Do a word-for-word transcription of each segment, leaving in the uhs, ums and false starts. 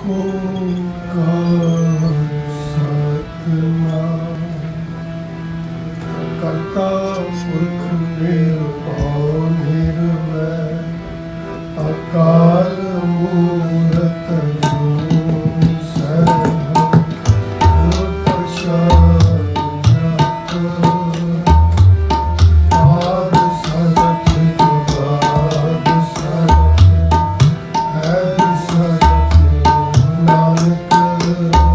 Nanak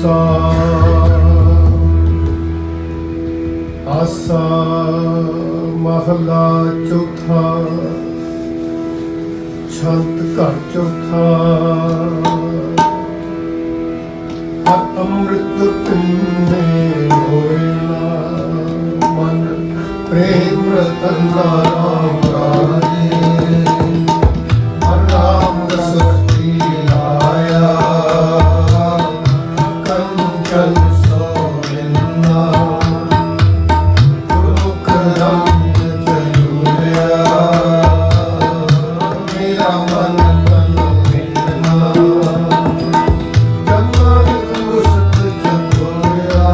आसा आसा महला चौथा छंत घर चौथा हर अमृत पिंडे होए ना मन प्रेम रतन राम राजे हर राम रसती आया कंचन सो मिलना गुरुमुख रंग चलुया मेरा मन तन मिलना जन्म मुस्त जगोया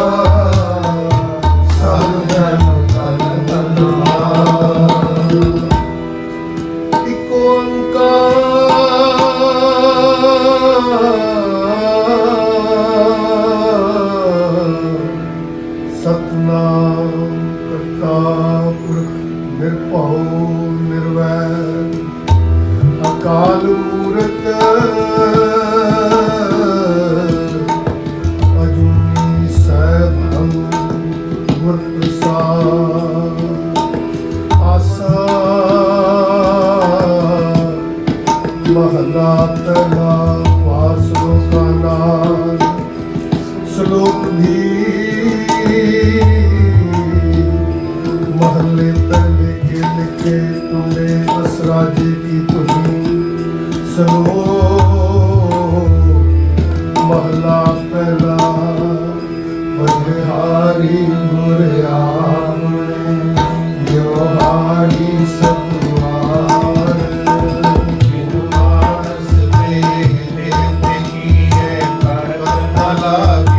सब जन तन तनवा एक ओंकार सतनाम करता पुरख निर्भौ निर्वैर अकाल मूरत अजूनी सैभं गुर प्रसाद आसा महला पहला वासलों का नाम श्लोक भी महले पहले के लिखे तुमने बस राजे की तुम्हें सुनो महला पहला बलिहारी मुरे आमने योहारी सतवार बिन मानस देह देते की है परवतला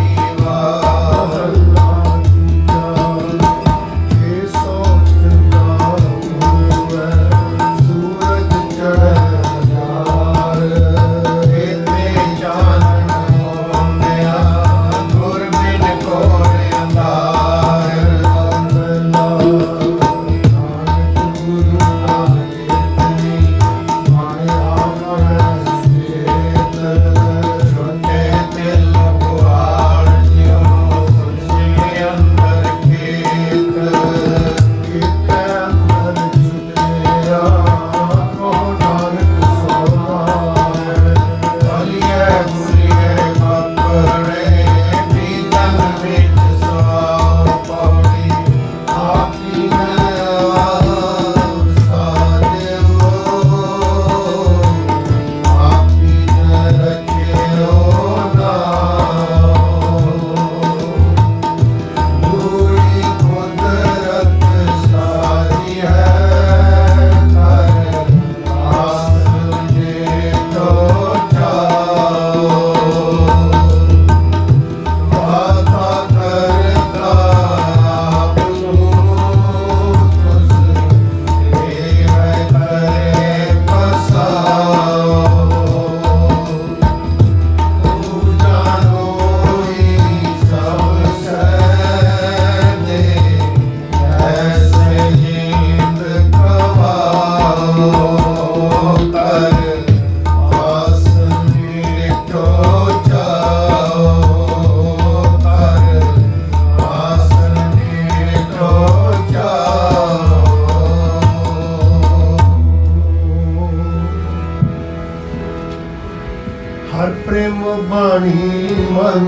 हर प्रेम बाणी मन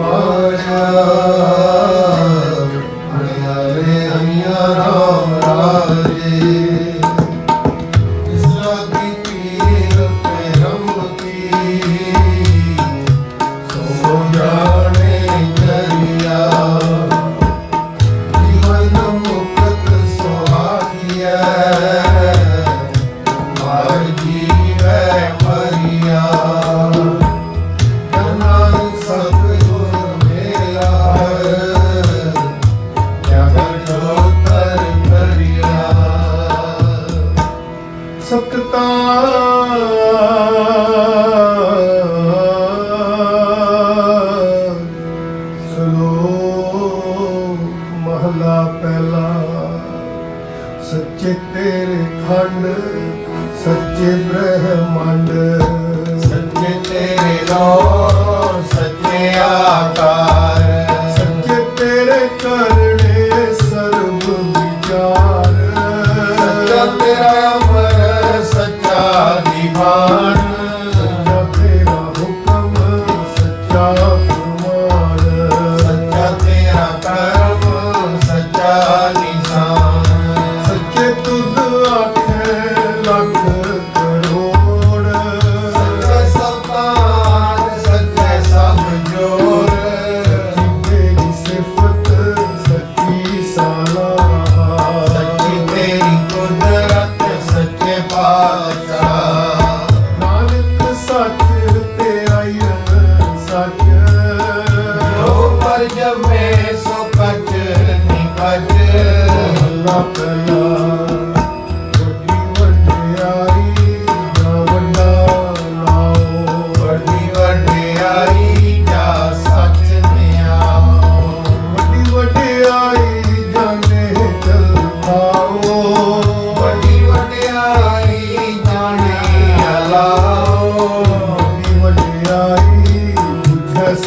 माया हरे अइया राम राजे इसरा की पीर पे हम की सो जाने जरिया जीवन मुक्त सुहागिया हर जीव परिया सकता सुनो महला पहला सच्चे तेरे खंड सच्चे ब्रह्मांड सच्चे तेरे रो सच्चे आ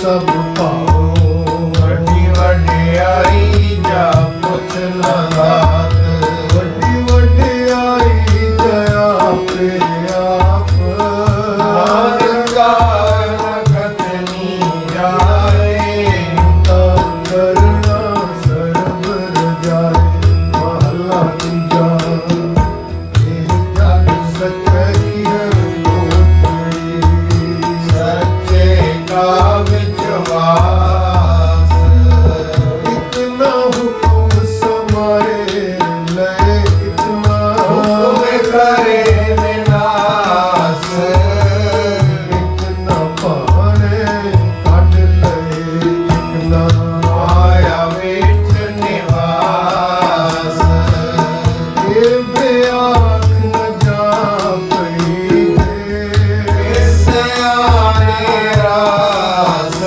सब पाओ। वड्डी वड्डियाई जा पुछ ना दात, वड्डी वड्डियाई जया पे आप। नानका नखतनी जाए, तब करना सरबर जाए। महला तीजा ये जग सच्चाई है कोटड़ी। सच्चे का विश्वास, इतना हुक्म समाए लय इतना। हुक्म करे विनाश, इतना पाने काट लय इतना। माया विच निवास। ये बेआख न जा पई है। सियाने रास,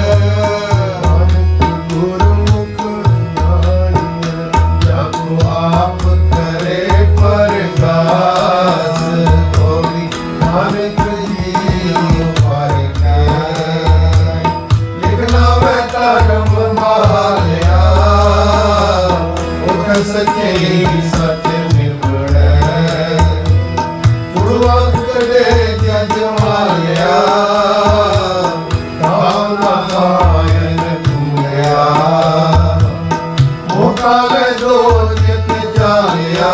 नानक गुरमुख ஞானிய जब आप करे प्रकाश। बोली नानक जी उपाय के, लिखना मैं धर्म मालिया। उठ सके सच निबड़े, उड़वा कदे जज मालिया। काम मायन तुमया, मोकाले दो जित जालिया।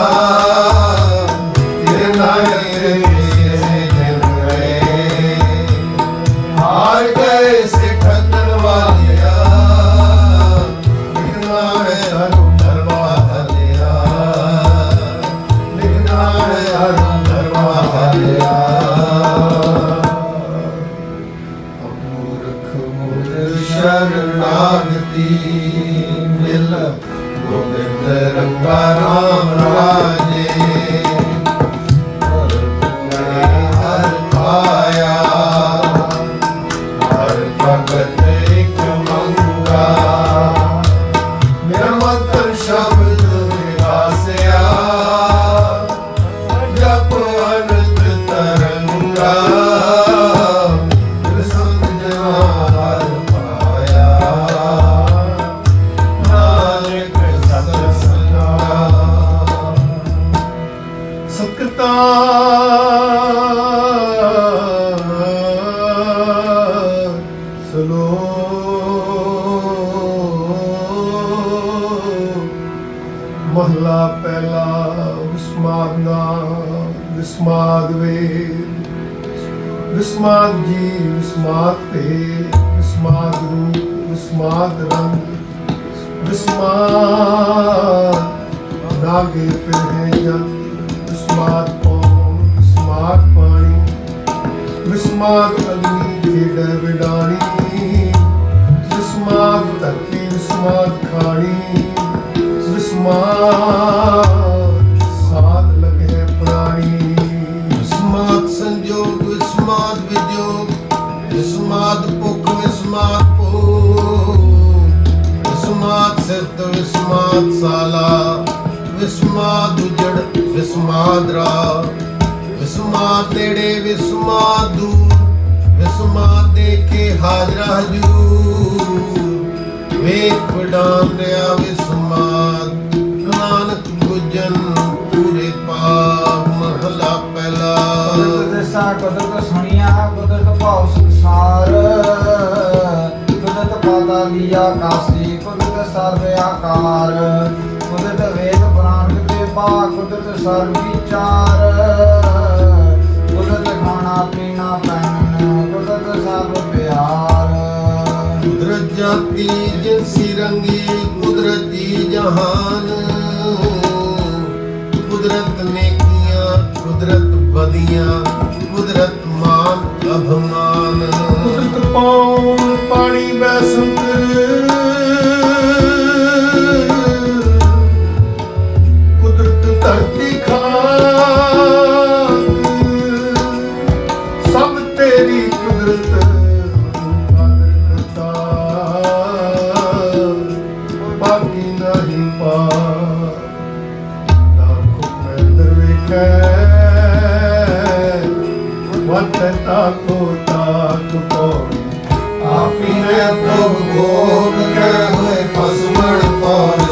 तेरे नायरे से जमरे, हार गए सिख वालिया। लिखना है धर्म धर्मालिया, लिखना है धर्म धर्मालिया। मूर्ख मूर्ख शरणागति मिल गोविंद रंगा राम राजे। हर पुणे हर पाया, हर भगत एक मंगा। मेरा मंत्र शब्द विकासया, जप अनंत तरंगा। दिल संग जवान पाया, नानक सत्संगा। सकता सलो महला पहला विस्माद नाम विस्माद वेद। विस्माद जी विस्माद पे विस्माद रूप विस्माद रंग। विस्माद नागे फिर है जल। विस्माद पौन विस्माद पानी। विस्माद अग्नि जेड़ विडानी। विस्माद धरती विस्माद खानी। विस्माद साध लगे प्राणी। विस्माद संजोग विस्माद विजोग, विस्माद पुख विस्माद पोग। विस्माद सिद्ध विस्माद साला, विस्माद उजड़ विस्माद राह। विस्माद नेड़े विस्माद दूर, विस्माद देखे हाजरा हजूर। वेख वडान रहा विस्माद, नानक गुजन पूरे पाप। महला पहला कुदरत दिसा कुदरत सुनिया, कुदरत भाव संसार। कुदरत पाताली आकाशी, कुदरत सर्व आकार। कुदरत वेद पुराण कृपा, कुदरत सर्व विचार। कुदरत खाना पीना पहनना, कुदरत सर्व प्यार। कुदरत जाति जिनसी रंगी, कुदरती जहान। कुदरत नेकियां कुदरत बदियां, कुदरत मान अभिमान। कुदरत पौन पानी बैसंत। कुदरत धरती खाक। सब तेरी कुदरत आदर करता, बाकी नहीं पा। नाखुन में अंदर वेखे, मत ताको ताक पौड़ी। आप पीने भोग भोग के हुए पसमण पौर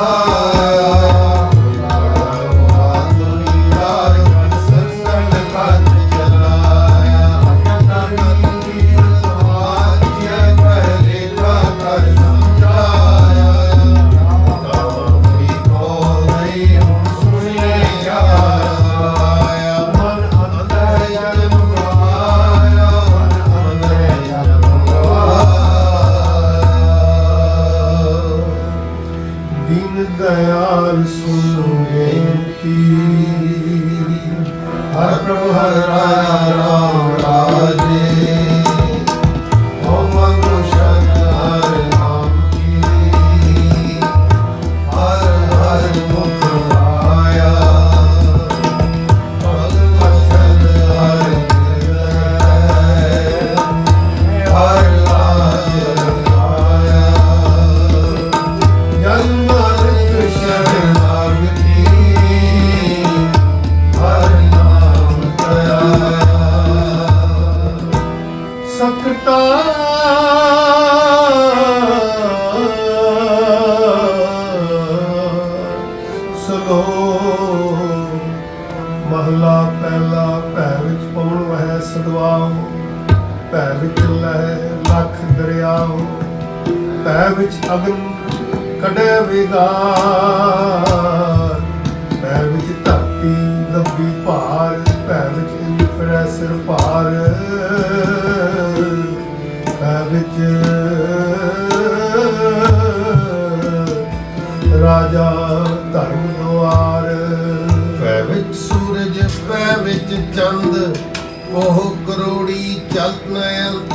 दयाल सुन बेनती हर प्रभु हर राया राम राजे ओम मनुष्य हर नाम की हर हर मुख आया भगवत हर हृदय हर राज आया जन्म सकता सलो महला पहला भै विच पौण वह सदवाओ भै विच लह लख दरियाओ भै विच अगन कढे विगार भै विच धरती दबी भार भै विच इंज फिरै सिर भार भै विच राजा धर्म द्वार भै विच सूरज भै विच चंद ओह करोड़ी चलत नयंत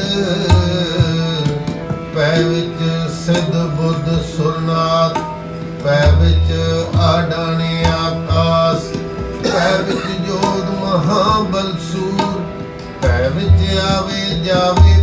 भै विच सिद्ध बुद्ध सुरनाथ भै विच आडाने आकाश भै विच जोध महाबल सूर भै विच आवे जावे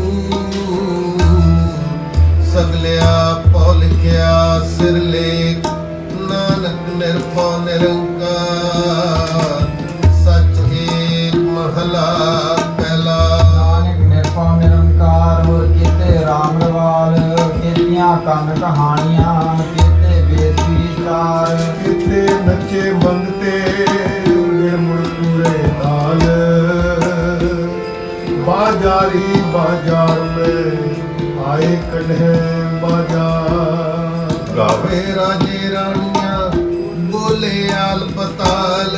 सगलिया पौलिया सिर लेख नानक निर्भौ निरंकार सच एक महला पहला नानक निर्भौ निरंकार और केते राम रवाल केतियां कन कहानियां केते वेद विचार किते नचे मंगते गिरमुड़ पूरे नाल बाजारी बाजार में आए कन्हे बाजार गावे राजे रानियां बोले आल पताल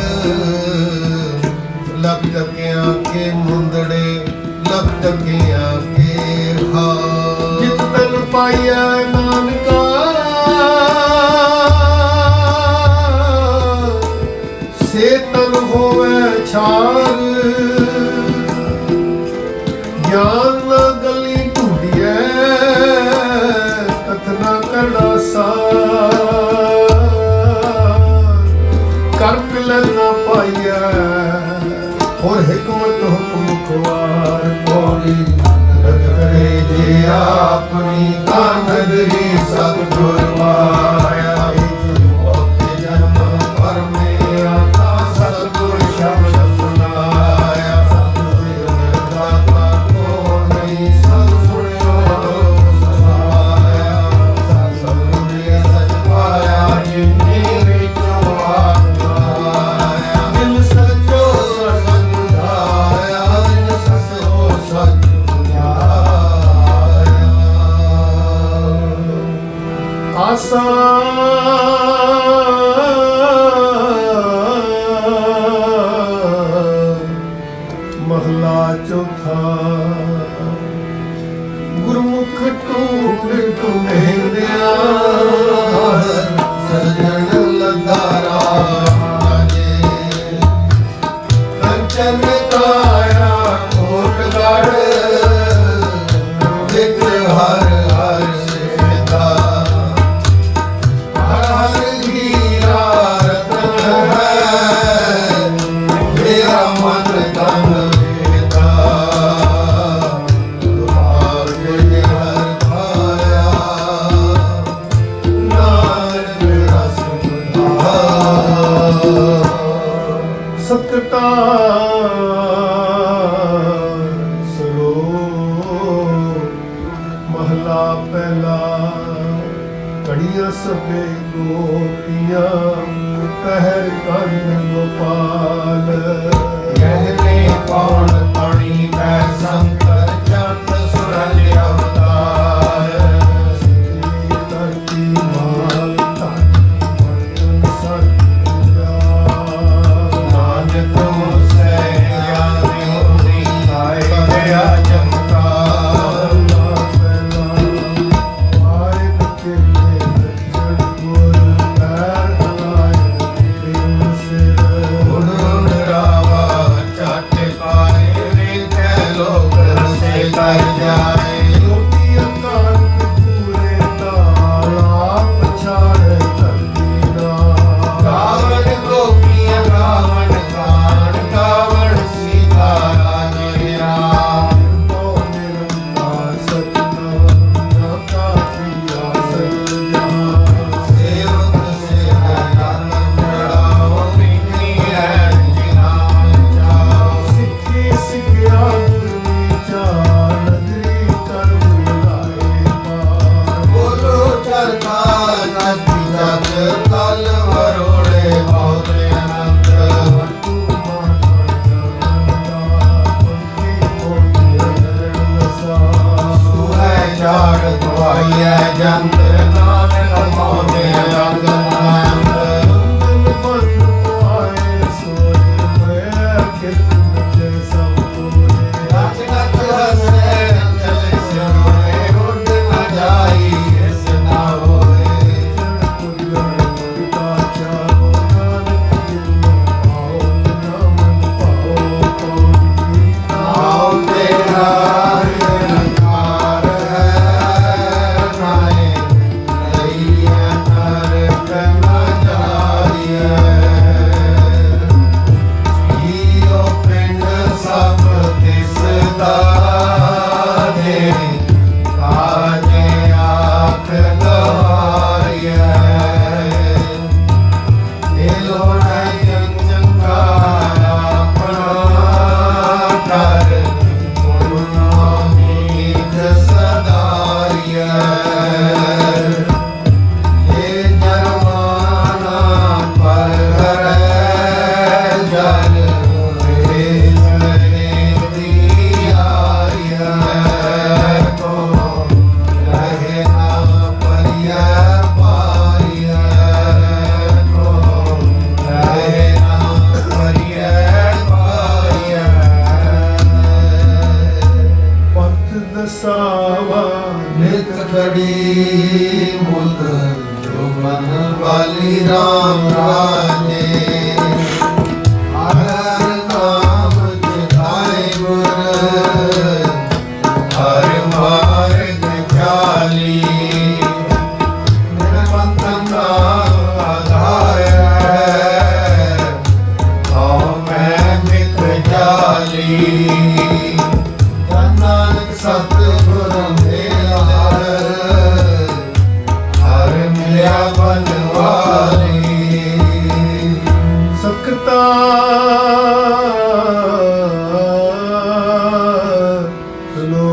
लख टकिया के मुंदड़े लख टकिया के हाल जित तन पाइया नानका से तन होवे छार ज्ञान न गली ढूंढिए कथना करना सार कर मिलन न पाइए और हिकमत हुक्म खुआर बोली नंद करे जे अपनी कांगरी सतगुर माया जन्म पर में आता सतगुर शब्द सुनाया दाता को नहीं सत सुनियो सहाया सतगुर सच पाया जिन्नी विचों आया दिल सचो समझाया दिल सचो सच आसा महला चौथा गुरमुख टूट टूमेंदिया सजन लदारा कंचन काया कोटगढ़ विग्रह हर हर सेता हर हीरा रतन है मेरा मन तन वेदा तुम्हारे हर खाया नानक रस सकता सबे गोपियां पहर कन गोपाल कहने कौन तणी कै शंकर चंद सूरज अवतार धरती माल तन नानक मुझसे ज्ञानी होनी आए गया चमकार कर जाए रोटी अकाल पूरे ताला पछाड़ धरती ना रावण गोपियां रावण कान कावड़ सीता राजे राम निरंकार सतना का प्रिया सजना सेवक से हरण चढ़ाओ बिन्नी है जिनाम जाओ सिक्खी सिखिया बोलो चरता नदी जग कल वरोड़े बहुत अनंत सुहै चाड़ दुआइया जंत्र नानक मोने रंग नानक रचनत हसे चले सिरोड़े उड़ न जाई इस ना होए आओ तेरा निरंकार है नाए लइया नरक न जाइए जियो पिंड सब तिसदा दे काजे आख गवारिए दिलो न चंगारा अपना कर गुणों नीत सदारिए ये जरमाना पर है जल रे दिया को रहे ना परिया पारिया को रहे ना परिया पारिया पंथ दसावा नित खड़ी मुद जो मन वाली राम राजे हर नाम चिताए गुर हर मार्ग चाली निर्बंधन का आधार है और मैं मित जाली नानक सतगुरु मेरा हर मिल्या बनवाली सकता लो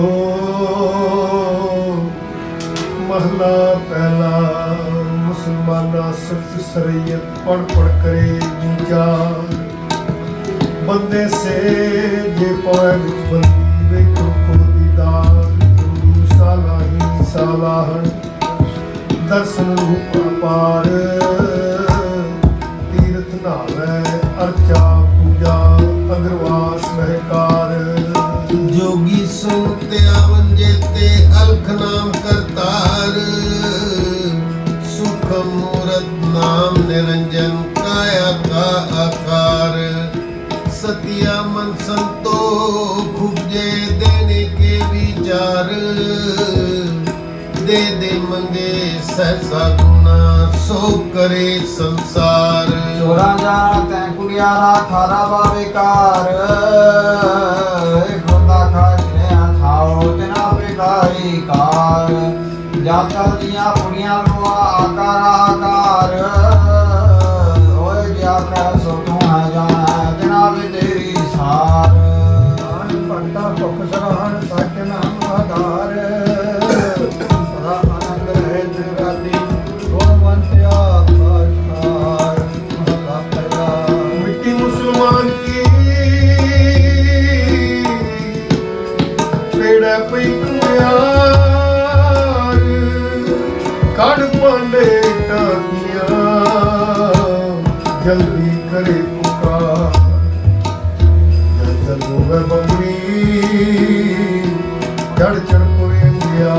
महला पहला मुसलमाना सिर्फ शरीयत पढ़ पढ़ करे नीचार बंदे से जे पाए विच बंदी वे को दीदार गुरु साला ही सालाहन दर्शन रूप अपार तीर्थ नावे अर्चा पूजा अग्रवास महकार जोगी सुनते आवन जेते अलख नाम करतार सुख मूरत नाम निरंजन काया का आकार सतिया मन संतोख उपजे देने के विचार दे दे मंगे सहसा गुना सो करे संसार चोरा जाना तै कुड़ियारा थारा बाबेकार खुदा खाए थाओ तेना बेकारी कार जाता दिया कुड़ियां लोआ आकार आकार ओए जाता सो तू है जाना तेना भी तेरी सार पंडा भुख सराहन सच नाम आधार सदा आनंद रहे जगाती ਲੈ ਪਈ ਕੁਮਾਰ ਕੜ ਪਾਂਡੇ ਟਾਕੀਆਂ ਜਲਦੀ ਕਰੇ ਪੁਕਾਰ ਜਦ ਚੱਲੂ ਮੈਂ ਬੰਗੜੀ ਚੜ ਚੜ ਪੁਰਿੰਦਿਆ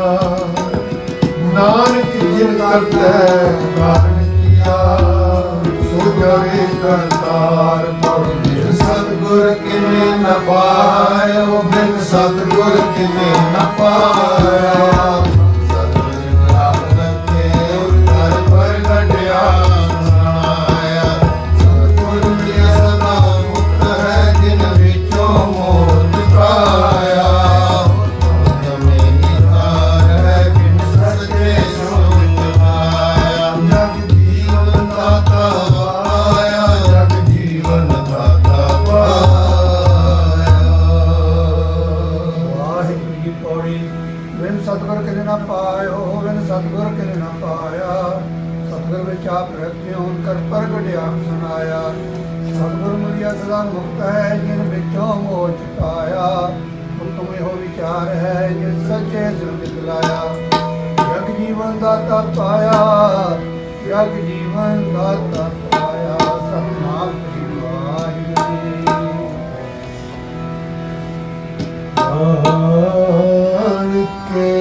ਨਾਨਕ ਜਿਨ ਕਰਤਾ ਕਾਰਨ ਕੀਆ ਸੋ ਜਾਵੇ ਕਰਤਾਰ ਬਿਨ ਸਤਿਗੁਰ ਕਿਵੇਂ ਨ ਪਾਇਓ ਬਿਨ ਸਤਿਗੁਰ ਕਿਵੇਂ ਨ ਪਾਇਆ ਸਤਿਗੁਰ ਆਪ ਰੱਖੇ ਉਤਰ ਪ੍ਰਗਟਿਆ ਸੁਣਾਇਆ ਸਤਿਗੁਰ ਮਿਲਿਆ ਸਦਾ ਮੁਕਤ ਹੈ ਜਿਨ ਵਿੱਚੋਂ ਮੋਹ ਚੁਕਾਇਆ ਜਮੇ ਨਿਤਾਰ ਹੈ ਬਿਨ ਸੱਚੇ ਸੋਚ ਆਇਆ ਜਗ ਜੀਵਨ ਦਾਤਾ ਪਾਇਆ ਜਗ ਜੀਵਨ ਦਾਤਾ ਪਾਇਆ। ਵਾਹਿਗੁਰੂ ਜੀ ਪੌੜੀ ਬਿਨ ਸਤਿਗੁਰ ਕਿਨੇ ਨਾ ਪਾਇਓ ਬਿਨ ਸਤਿਗੁਰ ਕਿਨੇ ਨਾ ਪਾਇਆ ਸਤਿਗੁਰ ਵਿੱਚ ਆਪ ਰੱਖਿਓ ਕਰ ਪ੍ਰਗਟ ਆਪ ਸੁਣਾਇਆ ਸਤਿਗੁਰ ਮਿਲਿਆ ਸਦਾ ਮੁਕਤ ਹੈ ਜਿਨ ਵਿੱਚੋਂ ਮੋਹ ਚੁਕਾਇਆ ਹੁਕਮ ਇਹੋ ਵਿਚਾਰ ਹੈ ਜਿਨ ਸੱਚੇ ਸੁਰਤ ਲਾਇਆ ਜਗ ਜੀਵਨ ਦਾਤਾ ਪਾਇਆ ਜਗ ਜੀਵਨ ਦਾਤਾ ਪਾਇਆ ਸਤਿਨਾਮ ਸ੍ਰੀ ਵਾਹਿਗੁਰੂ ਨਾਨਕੇ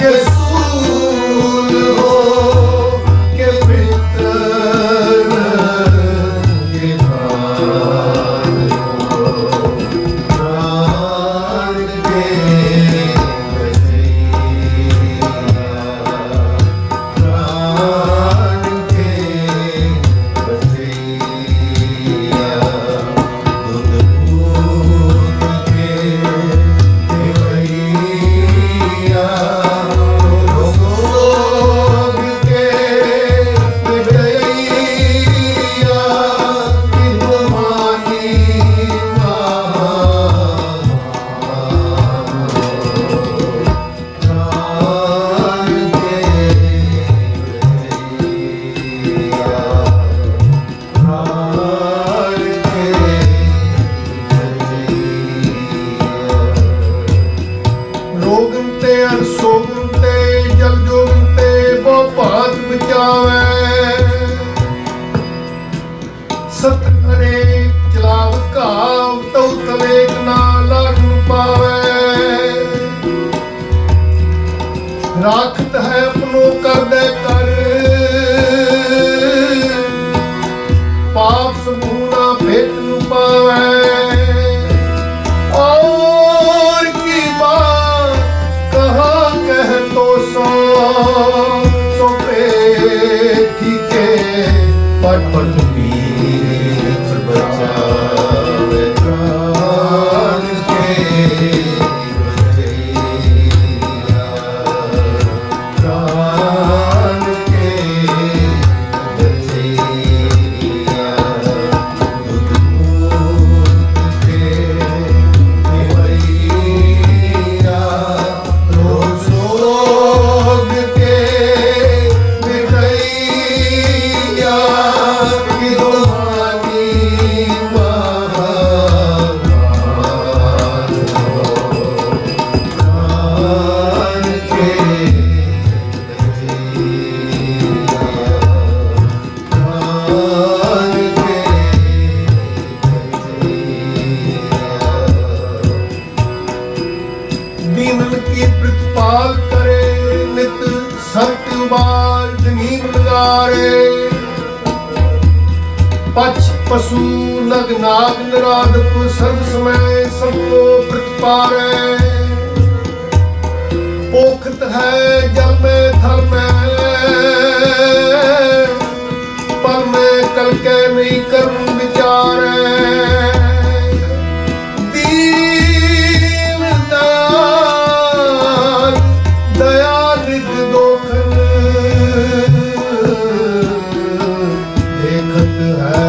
के सूल हो के पितर के प्राण हो, प्राण के बचैया, प्राण के बचैया, दूध पूत के देवैया, रोग के देवैया, कि तुम्हारी प्राण के बचैया, प्राण के रोगन ते अर सोगन ते जल जोगन ते वो पात बचावे, सत करे चलाव घाव तौ तलेक ना लागू पावे, राखत है अपनो कर दे कर, पाप समूना भेट नु पावे, और की बात कहा कह तो सो सो पेठी के पट पट बीच बचावे, प्राण के बचैया, प्राण के बचैया, दूध पूत के देवैया, रोग शोक के मिटैया, कि तुम्हारी महान हो, प्राण के बचैया, प्राण के बचैया। दीनन की प्रतिपाल करे नित सत्य उबार जमीन लगारे, पछ पशु नग नाग निरादप सर्व समय सबको प्रतिपारे, पोखत है जल में थल में पल में कल के नहीं कर्म विचारे, दीन दयाल दया निध दोखन देखत है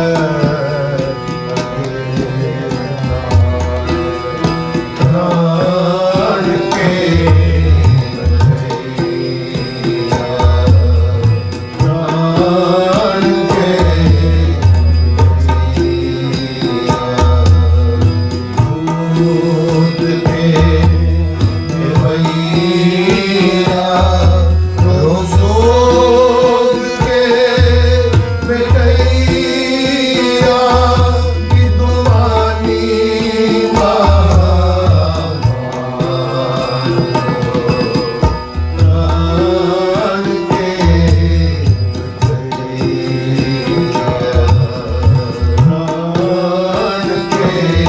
प्राण के बचैया, प्राण के बचैया, दूध के देवैया, रोग के मिटैया, कि तुम्हारी महान हो, प्राण के बचैया, प्राण के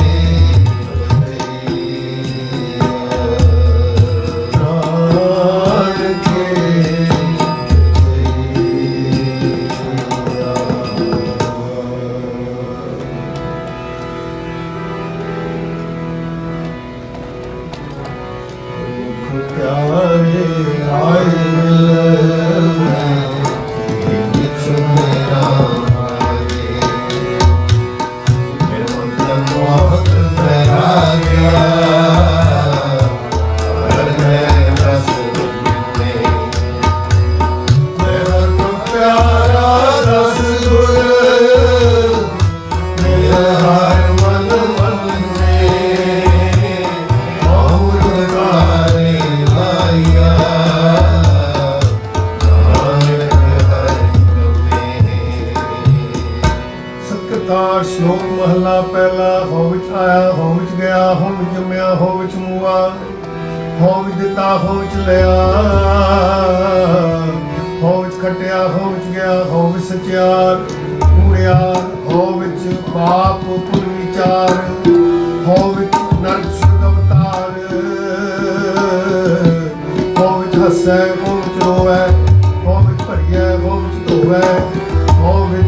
प्यारे आए मिलने किछ मेरा आगे, मेरा मन बहुत बहरा गया, हर मैं रस मिलने, मेरा तो प्यारा रस गुल, मेरा हर मन मन में और गाने लाया, सतकार श्लोक महला पहला, हो विच आया हो विच गया, हो विच जम्या हो विच मुआ, हो विच दिता हो विच लिया, ਰਟਿਆ ਹੋ ਵਿੱਚ ਗਿਆ ਹੋ ਵਿੱਚ ਸਚਿਆਰ ਕੂੜਿਆਰ ਹੋ ਵਿੱਚ ਪਾਪ ਪੁਨ ਵਿਚਾਰ ਹੋ ਵਿੱਚ ਨਰਕ ਸੁਰਗ ਅਵਤਾਰ ਹੋ ਵਿੱਚ ਹੱਸੈ ਹੋ ਵਿੱਚ ਰੋਵੈ ਹੋ ਵਿੱਚ ਭਰੀਐ ਹੋ ਵਿੱਚ ਧੋਵੈ ਹੋ ਵਿੱਚ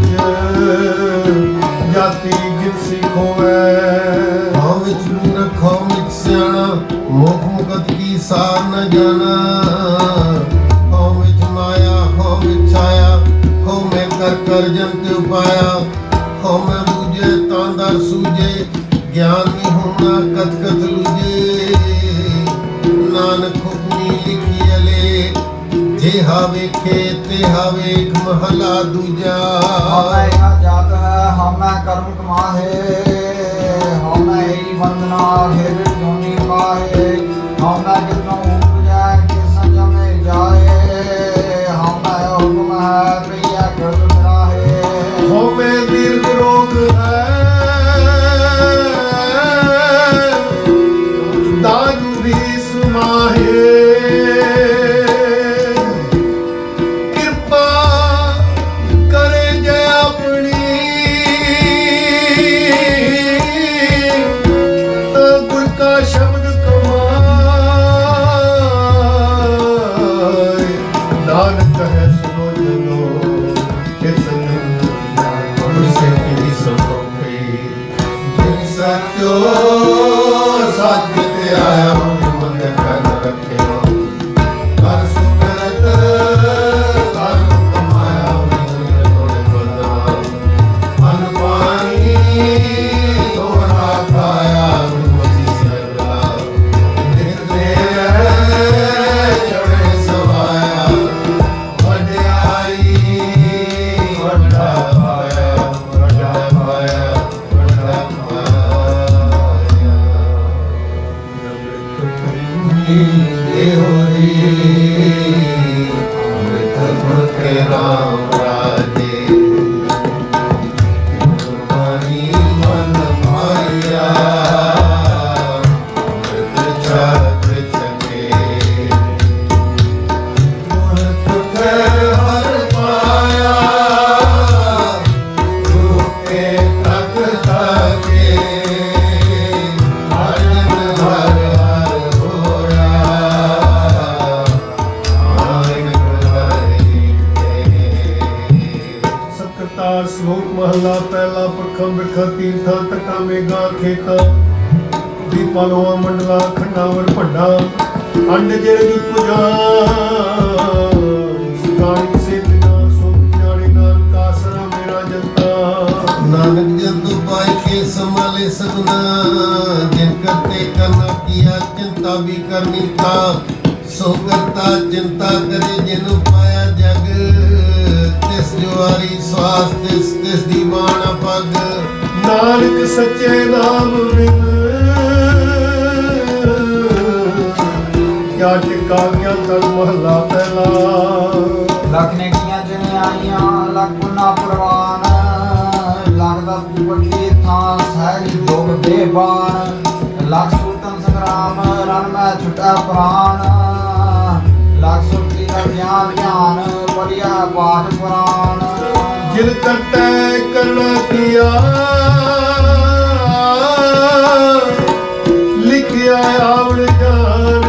ਜਾਤੀ ਜਿਨਸੀ ਖੋਵੈ ਹੋ ਵਿੱਚ ਮੂਰਖ ਹੋ ਵਿੱਚ ਸਿਆਣਾ ਮੁਖ ਮੁਕਤ ਕੀ ਸਾਰ ਨ ਜਾਣਾ ਹੋ ਵਿੱਚ ਮਾਇਆ ਹੋ ਵਿੱਚ ਛਾਇਆ ਹੋ ਮੈਂ ਕਰ ਕਰ ਜੰਤ ਉਪਾਇਆ ਹੋ ਮੈਂ ਬੂਝੇ ਤਾਂ ਦਰ ਸੂਝੇ ਗਿਆਨ ਨਹੀਂ ਹੋਣਾ ਕਤ ਕਤ ਲੂਝੇ ਨਾਨਕ ਹੁਕਮੀ ਲਿਖੀ ਅਲੇ ਜਿਹਾ ਵੇਖੇ ਤਿਹਾ ਵੇਖ ਮਹਲਾ ਦੂਜਾ ਹਮੈ ਜਾਤ ਹੈ ਹਮੈ ਕਰਮ ਕਮਾਹੇ ਹਮੈ ਹੀ ਬੰਦਨਾ ਫਿਰ ਜੋਨੀ ਪਾਹੇ ਹਮੈ ਕਿਤੋਂ ਉਪਜੈ ਕਿਸ ਜਮੇ ਜਾਏ ਹਮੈ ਹੁਕਮ ਹੈ ਪ੍ਰਿਆ ਕਰਤ ਰਾਹੇ ਹੋ ਮੈਂ ਦੀਰਘ ਰੋਗ ਹੈ ਦਾਰੂ ਦੀ ਸੁਮਾਹੇ ਦੀਪਾਲੋਆ ਮੰਡਲਾ ਖੰਡਾਵਰ ਭੰਡਾ ਅੰਡ ਜਿਹੜੇ ਦੀ ਪੂਜਾ ਸਿਕਾਰੀ ਸੇ ਬਿਨਾ ਸੁਖ ਜਾਣੇ ਨਾਨਕ ਆਸਰਾ ਮੇਰਾ ਜਨਤਾ ਨਾਨਕ ਜੰਤੂ ਪਾਏ ਕੇ ਸੰਭਾਲੇ ਸਗੁਨਾ ਜਿਨ ਕਰਤੇ ਕਰਨਾ ਕੀਆ ਚਿੰਤਾ ਵੀ ਕਰਨੀ ਥਾ ਸੋ ਕਰਤਾ ਚਿੰਤਾ ਕਰੇ ਜਿਨ ਪਾਇਆ ਜਗ ਤਿਸ ਜੁਆਰੀ ਸਵਾਸ ਤਿਸ ਤਿਸ ਦੀ ਬਾਣ ਪਗ ਨਾਨਕ ਸੱਚੇ ਨਾਮ ਬਿਨ ਕਿਆ ਟਿਕਾ ਗਿਆ ਤਨ ਮਹਲਾ ਪਹਿਲਾ ਲੱਖ ਨੇ ਕੀਆਂ ਜਨਿਆਈਆਂ ਲੱਖ ਪੁਨਾ ਪ੍ਰਵਾਨ ਲੱਖ ਦਾ ਵੱਡੀ ਥਾਂ ਸਹਿਜ ਜੋਗ ਬੇਬਾਨ ਲੱਖ ਸੁਲਤਾਨ ਸੰਗਰਾਮ ਰਣ ਮੈਂ ਛੁਟਾ ਪ੍ਰਾਨ ਲੱਖ ਸੁਰਤੀ ਦਾ ਗਿਆਨ ਗਿਆਨ ਪੜਿਆ ਪਾਠ ਪੁਰਾਣ ਜਿਨ ਕਰਤੈ ਕਰਨਾ ਕੀਆ ਲਿਖਿਆ ਆਵਣ ਜਾਨ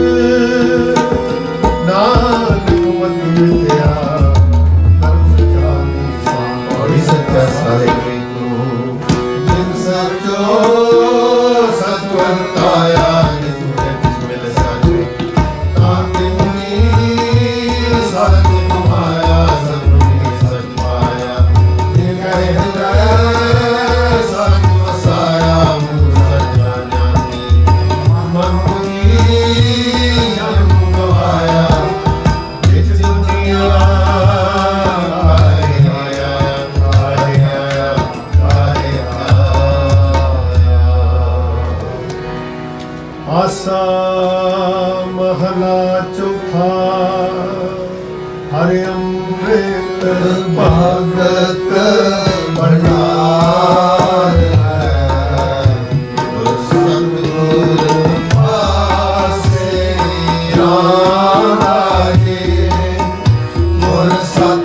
ਨਾਨਕ ਮਤਿ ਮਿਟਿਆ ਧਰਮ ਸਚਾਨੀ ਬੜੀ ਸੱਚਾ ਸਾਰੇ ਨੂੰ ਜਿਨ ਸਚੋ ਸਚ ਵਰਤਾਇਆ ਜਿਸ ਜਿਸ ਮਿਲ ਸਾਜੇ ਤਾਂ ਤਿਨੀ ਸਚ ਤੁਮਾਇਆ ਸਤਿ ਸਚ ਪਾਇਆ ਜਿਨ ਕਰੇ ਹੰਦਰਾ ਸਚ ਵਸਾਇਆ ਮੂੰ ਸਚਾ ਜਾਨੀ ਮਨ ਮੁਨੀ ਜਨ ਗਵਾਇਆ ਵਿੱਚ ਦੁਨੀਆ ਆਏ ਆਇਆ ਆਏ ਆਇਆ ਆਏ ਆਇਆ ਆਸਾ ਮਹਲਾ ਚੌਥਾ ਹਰਿ ਅੰਮ੍ਰਿਤ ਭਗਤ ਭੰਡਾਰ ਹੈ ਸਤਿਗੁਰ ਪਾਸੇ ਰਾਜੇ ਗੁਰ ਸਤ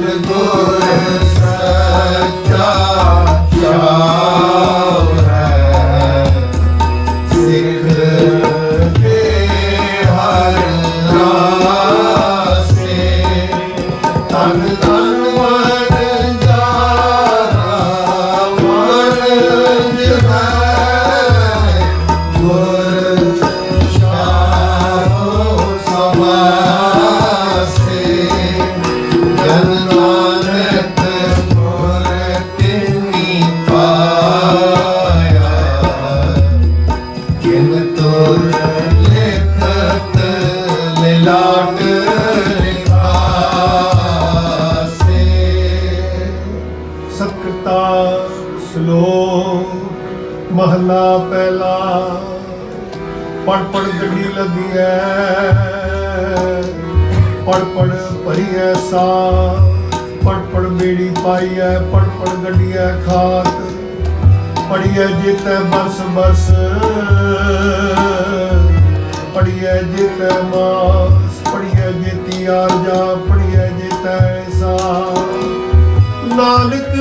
ਸ਼ਲੋਕ ਮਹਲਾ ਪਹਿਲਾ। ਪੜ ਪੜ ਗੱਡੀ ਲੱਗੀ ਐ, ਪੜ ਪੜ ਭਰੀ ਐ ਸਾ, ਪੜ ਪੜ ਬੇੜੀ ਪਾਈ ਐ, ਪੜ ਪੜ ਗੱਡੀ ਐ ਖਾਤ, ਪੜੀਐ ਜੇਤੈ ਬਰਸ ਬਰਸ, ਪੜੀਐ ਜੇਤੈ ਮਾਸ, ਪੜੀਐ ਜੇਤੀ ਆਰਜਾ, ਪੜੀਐ ਜੇਤੈ ਐਸਾ। ਨਾਨਕ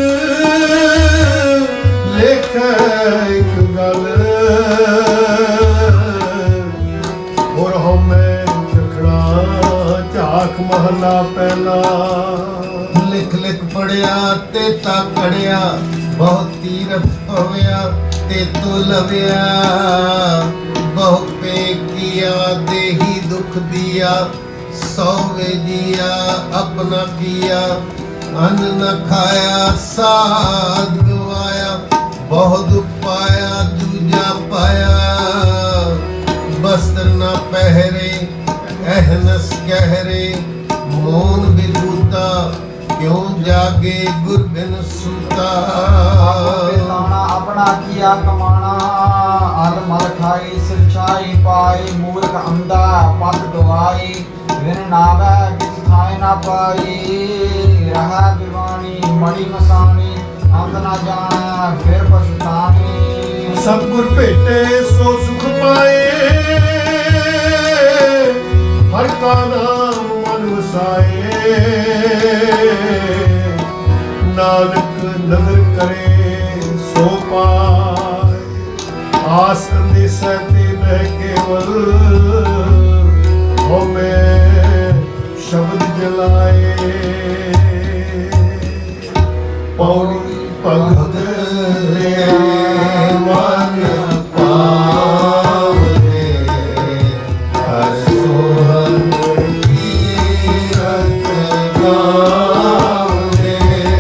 ਲੇਖੈ ਇੱਕ ਗੱਲ, ਹੋਰ ਹਉਮੈ ਚਖੜਾ ਝਾਕ ਮਹਲਾ ਪਹਿਲਾ। ਲਿਖ ਲਿਖ ਪੜਿਆ ਤੇ ਤਾਂ ਕੜਿਆ, ਬਹੁਤ ਤੀਰਥ ਹੋਇਆ ਤੇ ਤੂੰ ਲਵਿਆ। ਬਹੁਤ ਪੇ ਕੀਆ ਦੇਹੀ ਦੁਖ ਦਿਆ, ਸੌਵੇ ਜੀਆ ਆਪਣਾ ਕੀਆ। ਅੰਨ ਨ ਖਾਇਆ ਸਾਧ ਗਵਾਇਆ, ਬਹੁਤ ਦੁੱਖ ਪਾਇਆ ਦੂਜਾ ਪਾਇਆ। ਬਸਤਰ ਨ ਪਹਿਰੇ ਅਹਨਸ ਕਹਿਰੇ, ਮੋਨ ਵਿਭੂਤਾ ਕਿਉਂ ਜਾਗੇ ਗੁਰ ਬਿਨ ਸੂਤਾ। ਆਪਣਾ ਕੀਆ ਕਮਾਣਾ, ਅਲ ਮਲ ਖਾਈ ਸਿਰਛਾਈ ਪਾਈ। ਮੂਰਖ ਅੰਧਾ ਪੱਗ ਗਵਾਈ, ਵਿਨ ਨਾਵੈ ਕਿਸ ਥਾਏ ਨਾ ਪਾਈ। ਰਹਾ ਬਿਵਾਣੀ ਮੜੀ ਮਸਾਣੀ, ਅੰਧ ਨਾ ਜਾਣਾ ਫਿਰ ਪਛਤਾਣੀ। ਸਤਿਗੁਰ ਭੇਟੇ ਸੋ ਸੁਖ ਪਾਏ, ਹਰ ਕਾ ਨਾਮ ਮਨ ਵਸਾਏ। ਨਾਨਕ ਨਦਰ ਕਰੇ ਸੋ ਪਾਏ, ਆਸ ਅੰਦੇਸੈ ਤੇ ਬਹਿ ਕੇਵਲ। ਹਉਮੈ ਸ਼ਬਦ ਜਲਾਏ, ਪੌੜੀ ਭਗਤ ਰੇ ਮਨ ਪਾਵਨੇ। ਹਰ ਸੋਹਣ ਕੀਰਤ ਗਾਵਨੇ,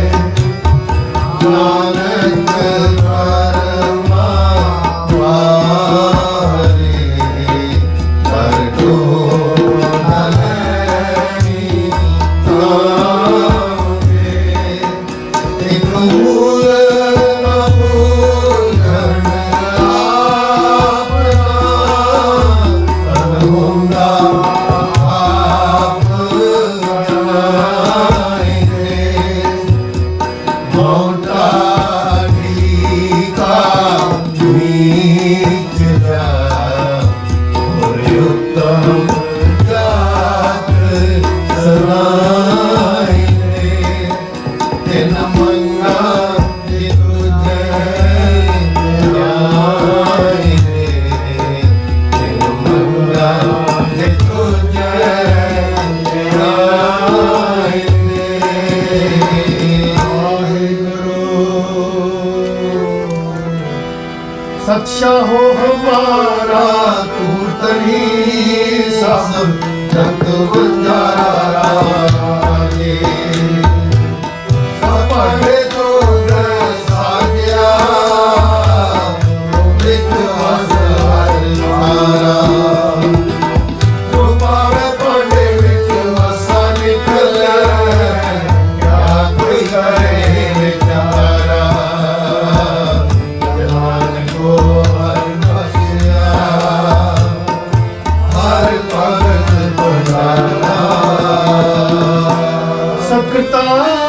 ਨਾਨਕ ਕਰਮਾ ਵਾਰੇ। ਹਰ ਡੋਰ ਨਲੈਣੀ ਤਾਵੇ, ਇੱਕ ਮੂਲ ਨ ਭੂਲਣ ਆਪਣਾ। ਅਨਹੁੰਦਾ ਆਪ ਗਣਾਏ ਦੇ, ਮੋਟਾ ਢੀਕਾ ਨੀਚ ਜਾ। ਹੋਰ ਉੱਤਮ ਜਾਤ ਸਨਾਈ ਦੇ, ਤਿਨ ਮੰਗਾ ਜੇ ਤੁਝੇ ਜਾਏ ਦੇ। ਤਿਨ ਮੰਗਾ ਜੇ ਤੁਝੇ ਜਾਏ ਦੇ। सच्चा हो हमारा तू तनी, सब जग बंजारा राजे। सपने तो साजिया, विच वस हर सारा। जो पावे पांडे विच वसा निकले, क्या कोई करे बेचारा। जान को हर बसिया, हर भगत बनाना। सकता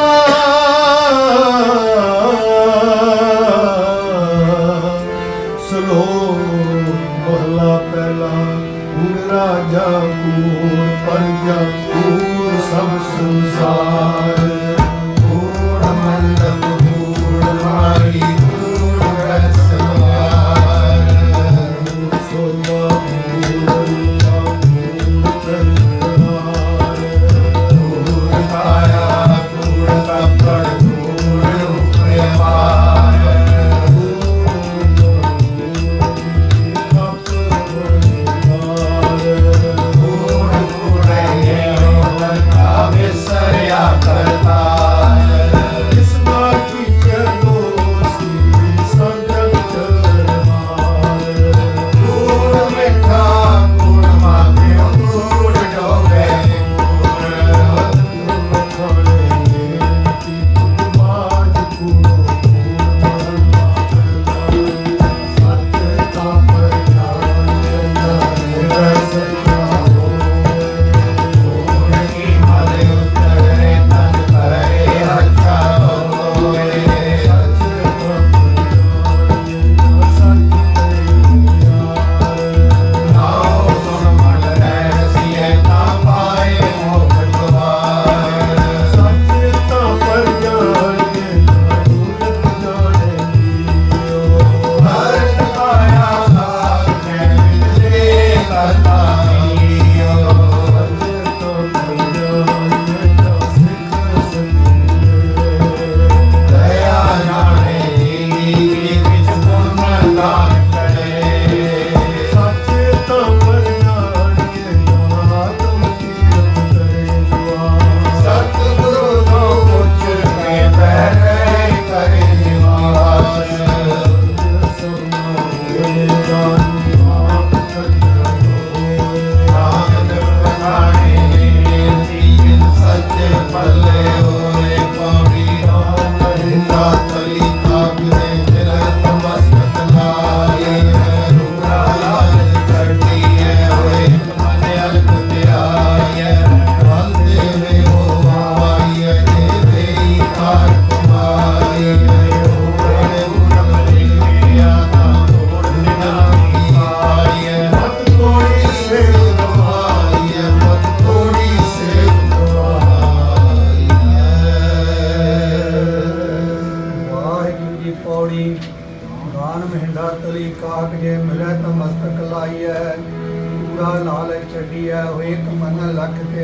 सलोक महला पहला। गुण राजा कूर प्रजा कूर सब संसार। पूर्ण मंडप पूर्ण मारी पूर्ण रसवार। सोना पूर्ण पूर्ण प्रकार। पूर्ण काया पूर्ण कपड़ पूर्ण व्यापार। पूर्ण पूर्ण ये विसर्या कर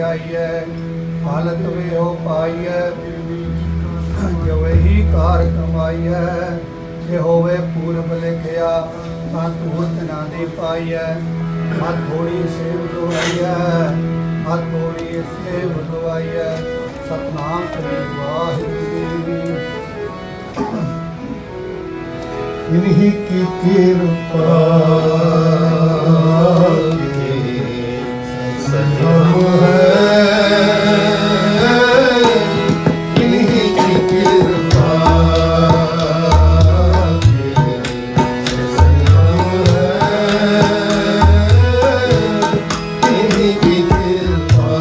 जाइए हालत वे हो पाइए जो वही कार कमाइए जे होवे पूर्व लिखिया तां तूत ना दे पाइए मत थोड़ी सेव दवाइए मत थोड़ी सेव दवाइए सतनाम करे वाहिगुरू इन्हीं की कृपा संयम है इन्हीं की कृपा संयम है इन्हीं की कृपा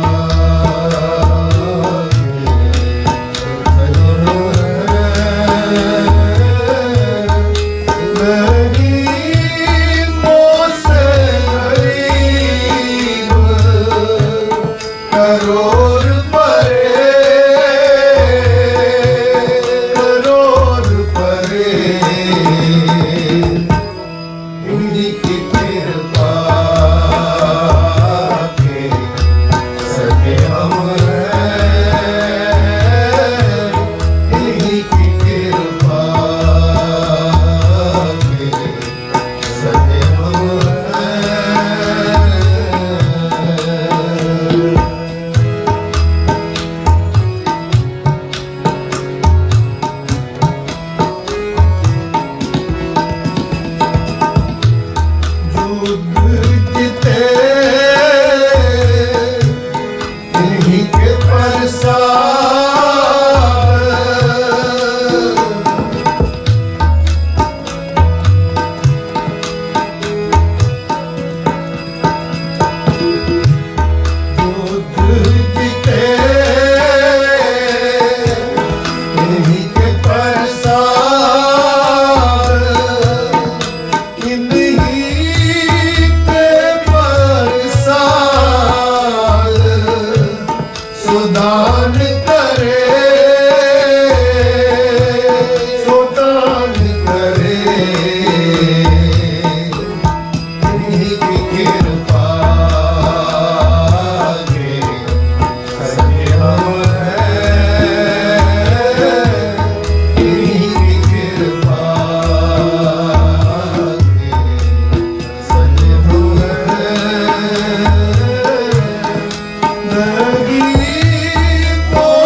Oh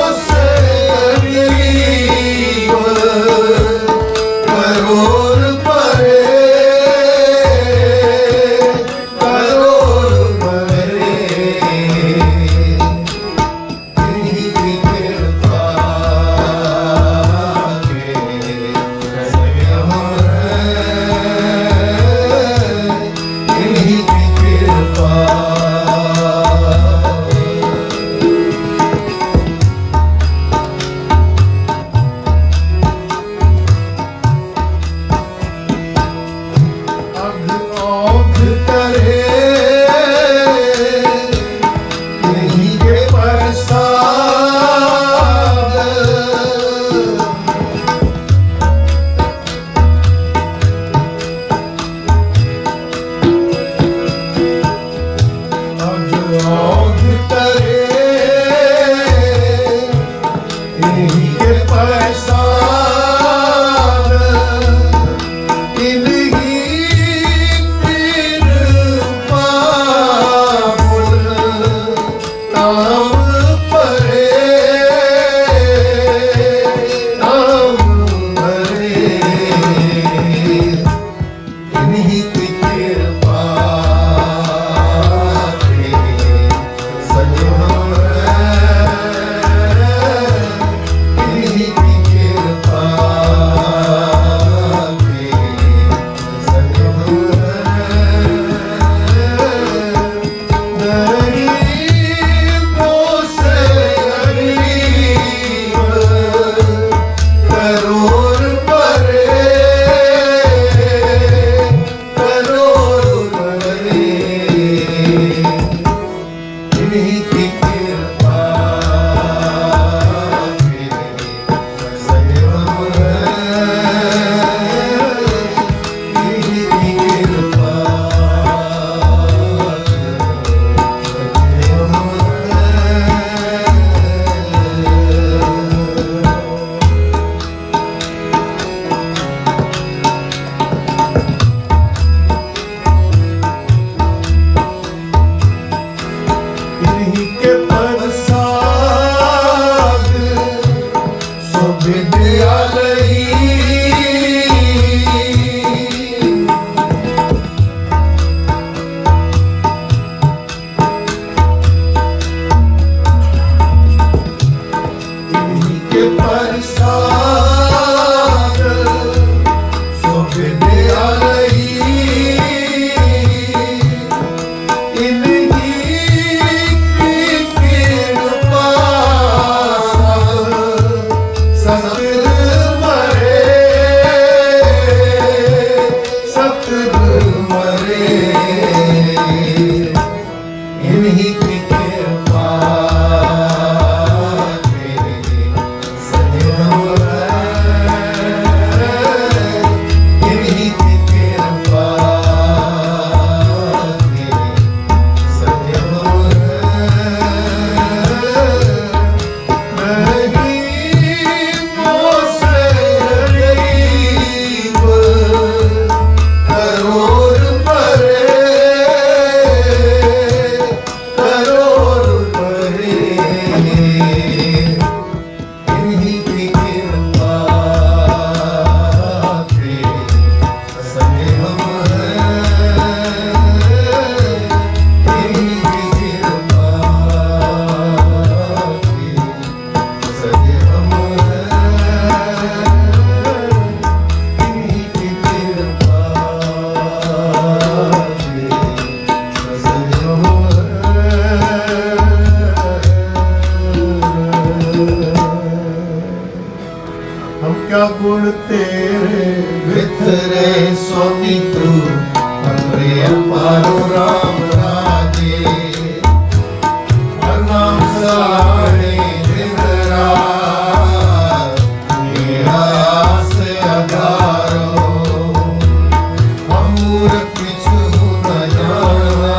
गुण तेरे विथरे स्वामी तू अपरे अपारो राम राजे नाम सहारे दिन रात मेरा आस आधारो हम मूर्ख किछु न जानना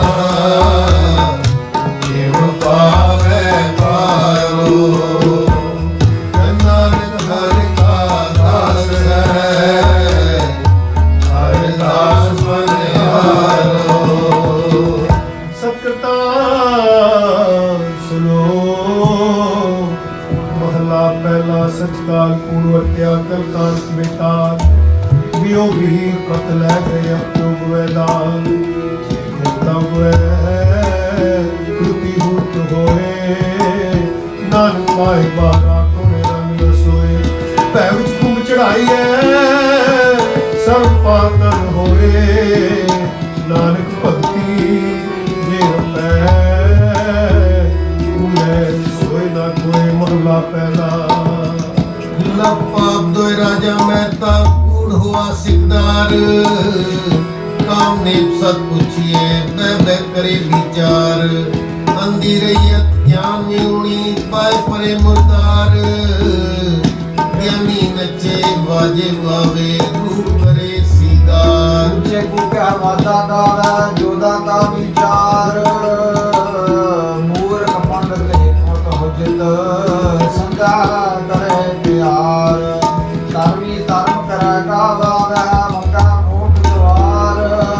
देव पावे पारो नानक हर का दास है हर दास बनिहारो सत्कर्ता पहला सचकाल पूर्वत्या कल कांत बेताल बियो भी पत लै गए अपनो गुवेदाल खोता हुए कृति भूत होए नानक माए बारा कोने रंग न सोए पै विच कुंभ चढ़ाई है सर्व पातन होए नानक भक्ति जे पै सोए ना कोई महला पहला पाप दो राजा मेहता कूड़ हुआ सिकदार काम ने सत पूछिए बह बह करे विचार अंधी रैयत ज्ञान न्यूणी पाए परे मुर्दार ज्ञानी नचे बाजे बावे रूप करे सीगार ऊंचे कुप्या माता का जोदा का विचार मूर्ख पंडित एक हो जित संगा करे प्यार धर्मी धर्म करेगा वाद मंगा मोट द्वार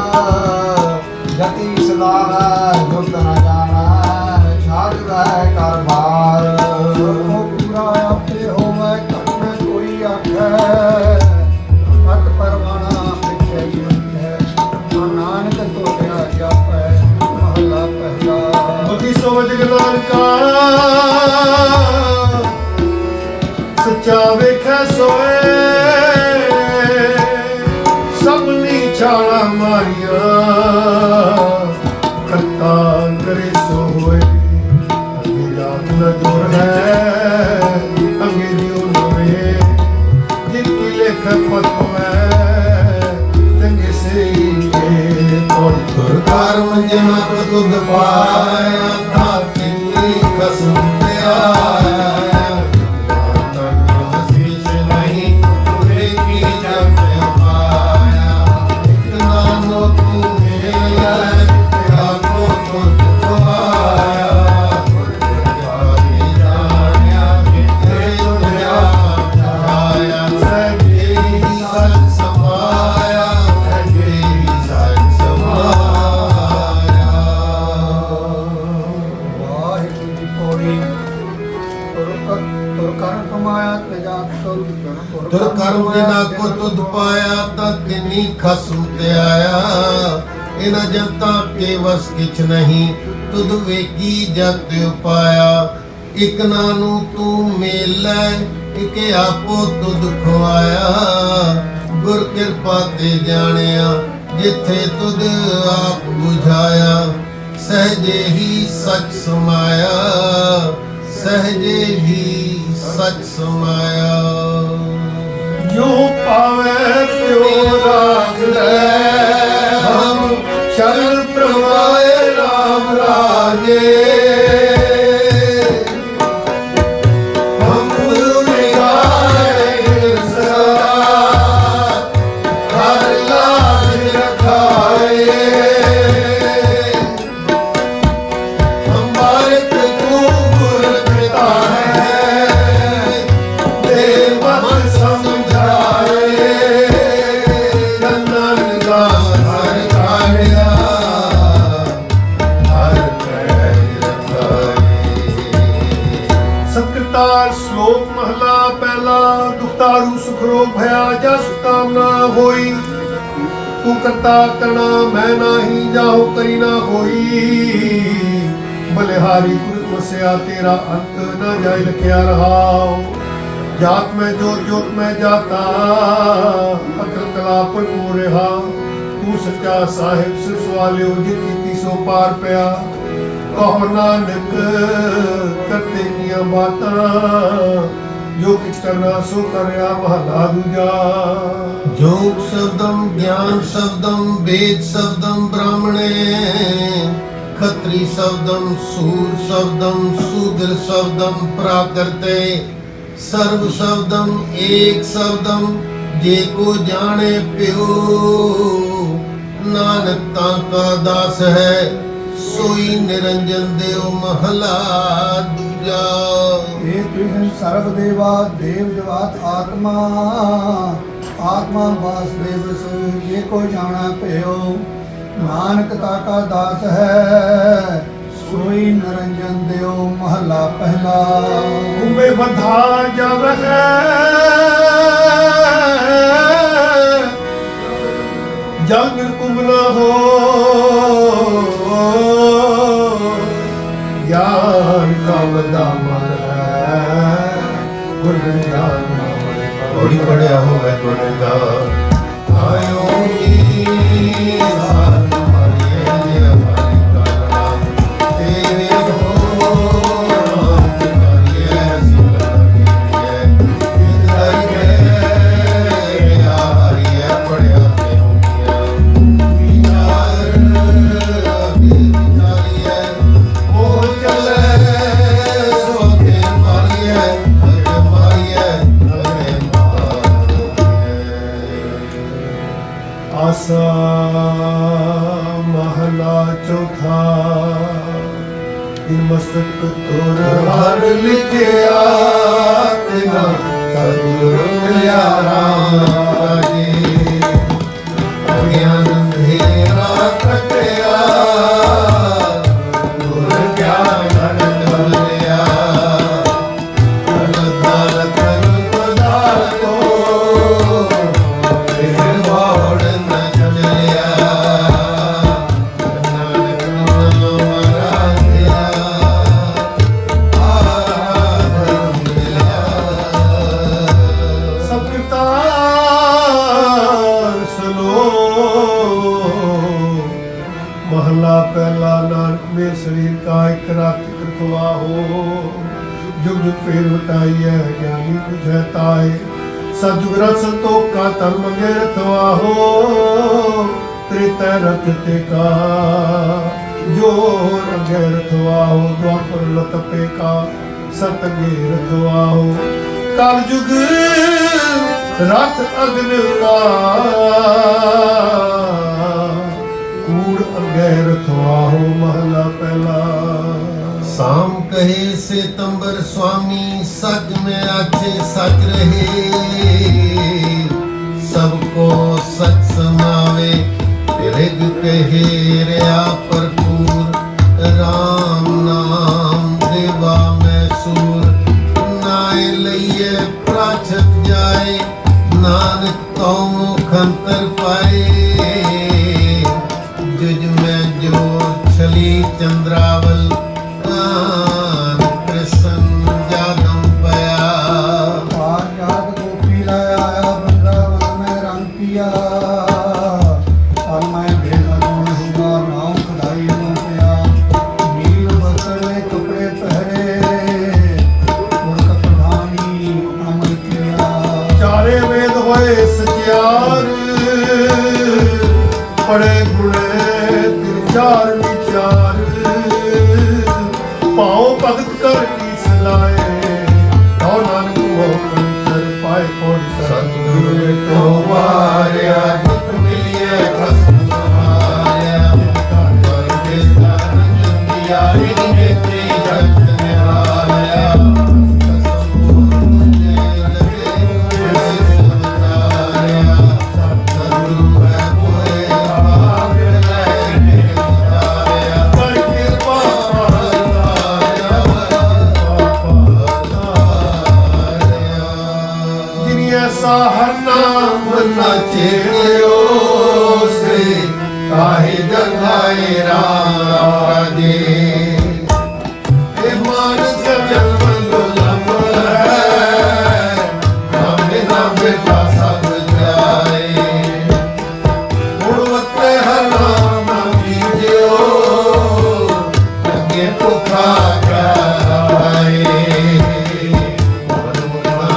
जति सदा जुत न जाना छाड़ कारबार पूरा आपे होवे घट में कोई आखे मत परवाना पिछे है नानक तो तेरा जापै महला पहला बुद्धि सोच ज्ञान का सच्चा वेखै सोए सबनी छाला मारिया करता करे सो होए अगे जात न जोर है अंगे दियो नवे जितनी लेख पत में चंगे से और दुर्कार मंजना को तुद पाया था किन्नी कसम ते आया कर्म जिना को तुद पाया ता तिनी खसम ते आया इन जनता के वस किछ नहीं तुद वेगी जत उपाया इक नानू तू मेल इक आपो तुद खुआया गुर कृपा ते जानिया जिथे तुद आप बुझाया सहजे ही सच समाया सहजे ही सच समाया जो पावे त्यो राख ले हम शरण प्रभाए राम राजे हम गुरु निगाहे सदा हर लाज रखाए हम भारत को गुर पिता है देव श्लोक महला पहला दुखतारू सुख रोग भया जस कामना होई तू करता करना मैं नाही जाओ करी ना होई बलिहारी कुल वसया तेरा अंत न जाय लखिया रहाओ जात में जोत जोत में जाता अकल कला पर हो रहा तू सच्चा साहिब से सवालियो जितनी सो पार पया कहो नानक करते किया बातां ਜੋ ਕਿਛ ਕਰਨਾ ਸੋ ਕਰਿਆ ਮਹਲਾ ਦੂਜਾ। योग शब्दम ज्ञान शब्दम वेद शब्दम ब्राह्मणे खत्री शब्दम सूर शब्दम शूद्र शब्दम प्राकृते सर्व शब्दम एक शब्दम जे को जाने प्यो नानक ताका दास है सोई निरंजन देव महला दूजा। हे कृष्ण सर्व देवा देव जवात आत्मा आत्मा वासुदेव सो ये को जाना पयो नानक ताका दास है सोई निरंजन देव महला पहला। कुंभे बंधा जब है जग कुंभ न हो ज्ञान का बदा मन है गुर ज्ञान थोड़ी पढ़िया हो मैं गुणगा आयो नी सार हमारे हमारे काला तेरे हो हमारी ऐसी है इधर है यार ये पढ़िया से विचार विचार है वो चले सो के मारी है मारी है आसा महला चौथा दिन मस्तक तोर हर लिखिया तेरा सतगुरु मिलिया राम राजे अज्ञान अंधेरा कटिया गुर ज्ञान मिलिया अनदान पदार को फिर बाढ़ न चलिया नानक नाम राधिया आराधन मिलिया। सब कीर्तन सुनो महला पहला नानक में शरीर का एक रात कृतवा हो जुग जुग फेर उठाई है ज्ञानी बुझता है सतयुग रथ संतोख का तन मंगे रथवा हो त्रेता रथ ते का जो रंगे रथवा हो द्वापर लतपे का सतंगे रथवा हो काल जुग रथ अग्न का कूड़ अंगे रथवा हो महला पहला। शाम कहे सितंबर स्वामी सच में अच्छे सच रहे सबको सच समावे ऋग कहे रया भरपूर राम नाम देवा में सूर नाय लइए प्राचत जाए नानक तो मुखंतर पाए जुज में जो छली चंद्रावल कृष्ण जादम पया जात गोपी लाया आया वृंदावन में रंग किया और मैं भेदा गुण हुआ नाव खदाई में गया नील वस्त्र में कपड़े पहरे उनका प्रधानी अमर किया। चारे वेद होए सचियार पड़े गुणे तिन चार विचार पाओ भगत कर की सलाए और नानक वो कंकर पाए कौन सतगुरु तो मारिया दुख मिलिए भस्म समाया पर देता रंजन दिया इनके तेज जगत निवाया सतगुरु है कोई आगे ले पर कृपा ऐसा हर नाम न छेड़ो से काहे जगाए राम राजे हे मानस जन्म दुलम है नामे नाम बेटा सब जाए गुणवत्ते हर नाम कीजियो लगे पुखा कराए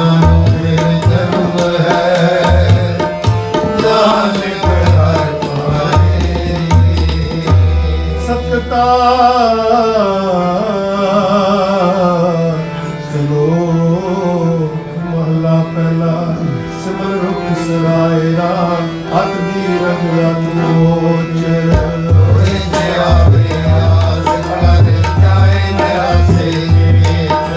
ਸਲੋਕ ਮਹਲਾ ਪਹਿਲਾ। ਸਿਮਰ ਰੁਖ ਸਰਾਇਰਾ ਅਤ ਦੀ ਰਗ ਅਤਮੋਚ ਹੋਏ ਜਿਆ ਵਿਆਸ ਕਰ ਜਾਏ ਨਿਰਾਸੇ ਗੀਤ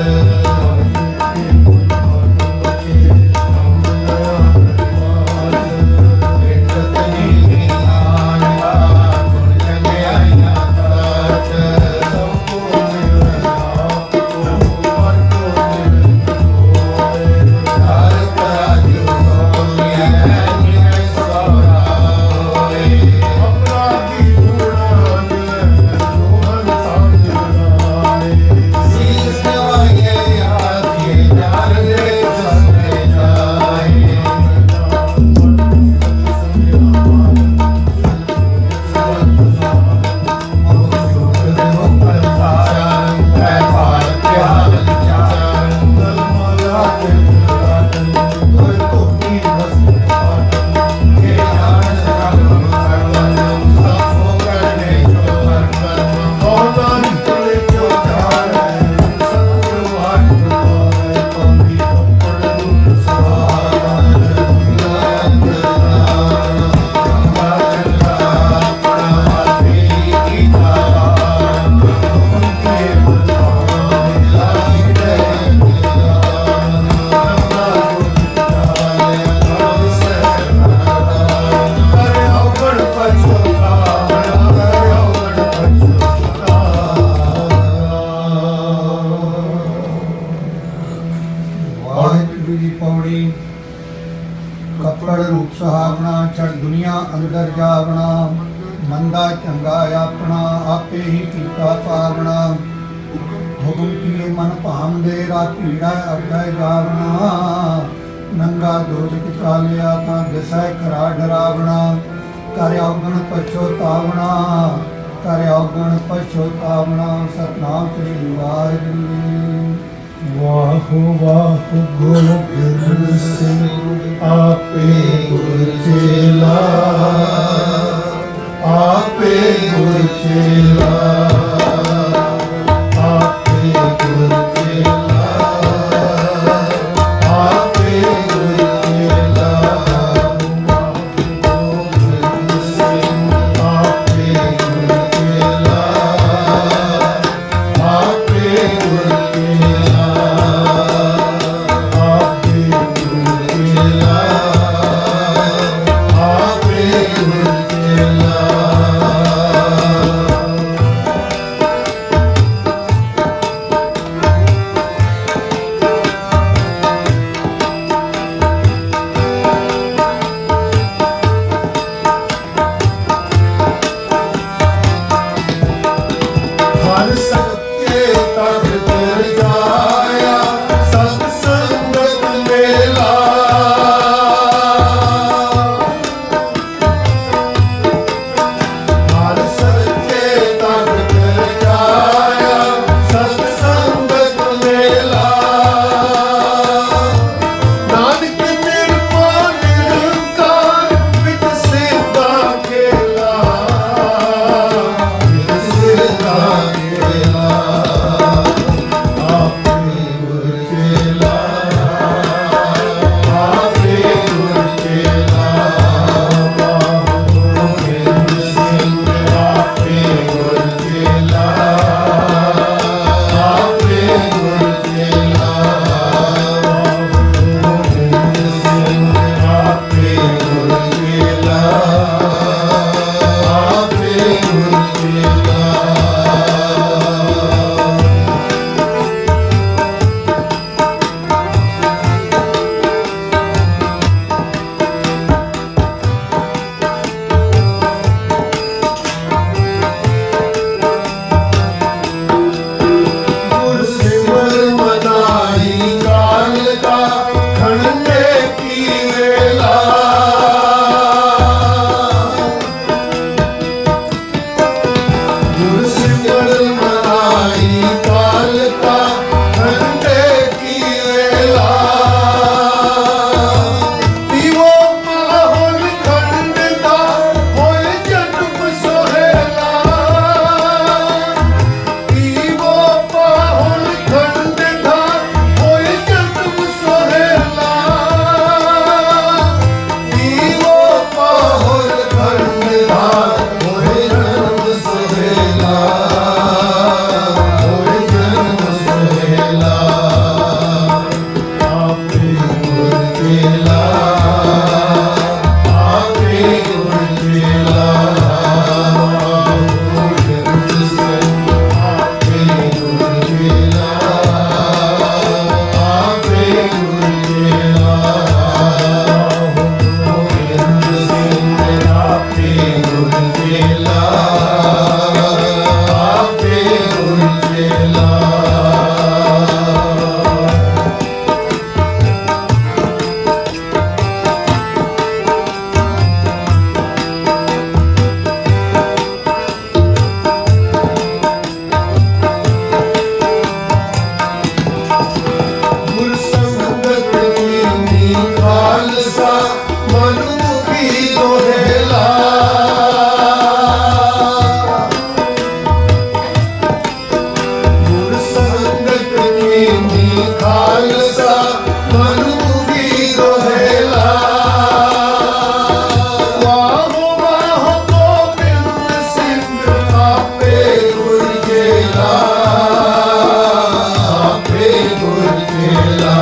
ਚੇਲਾ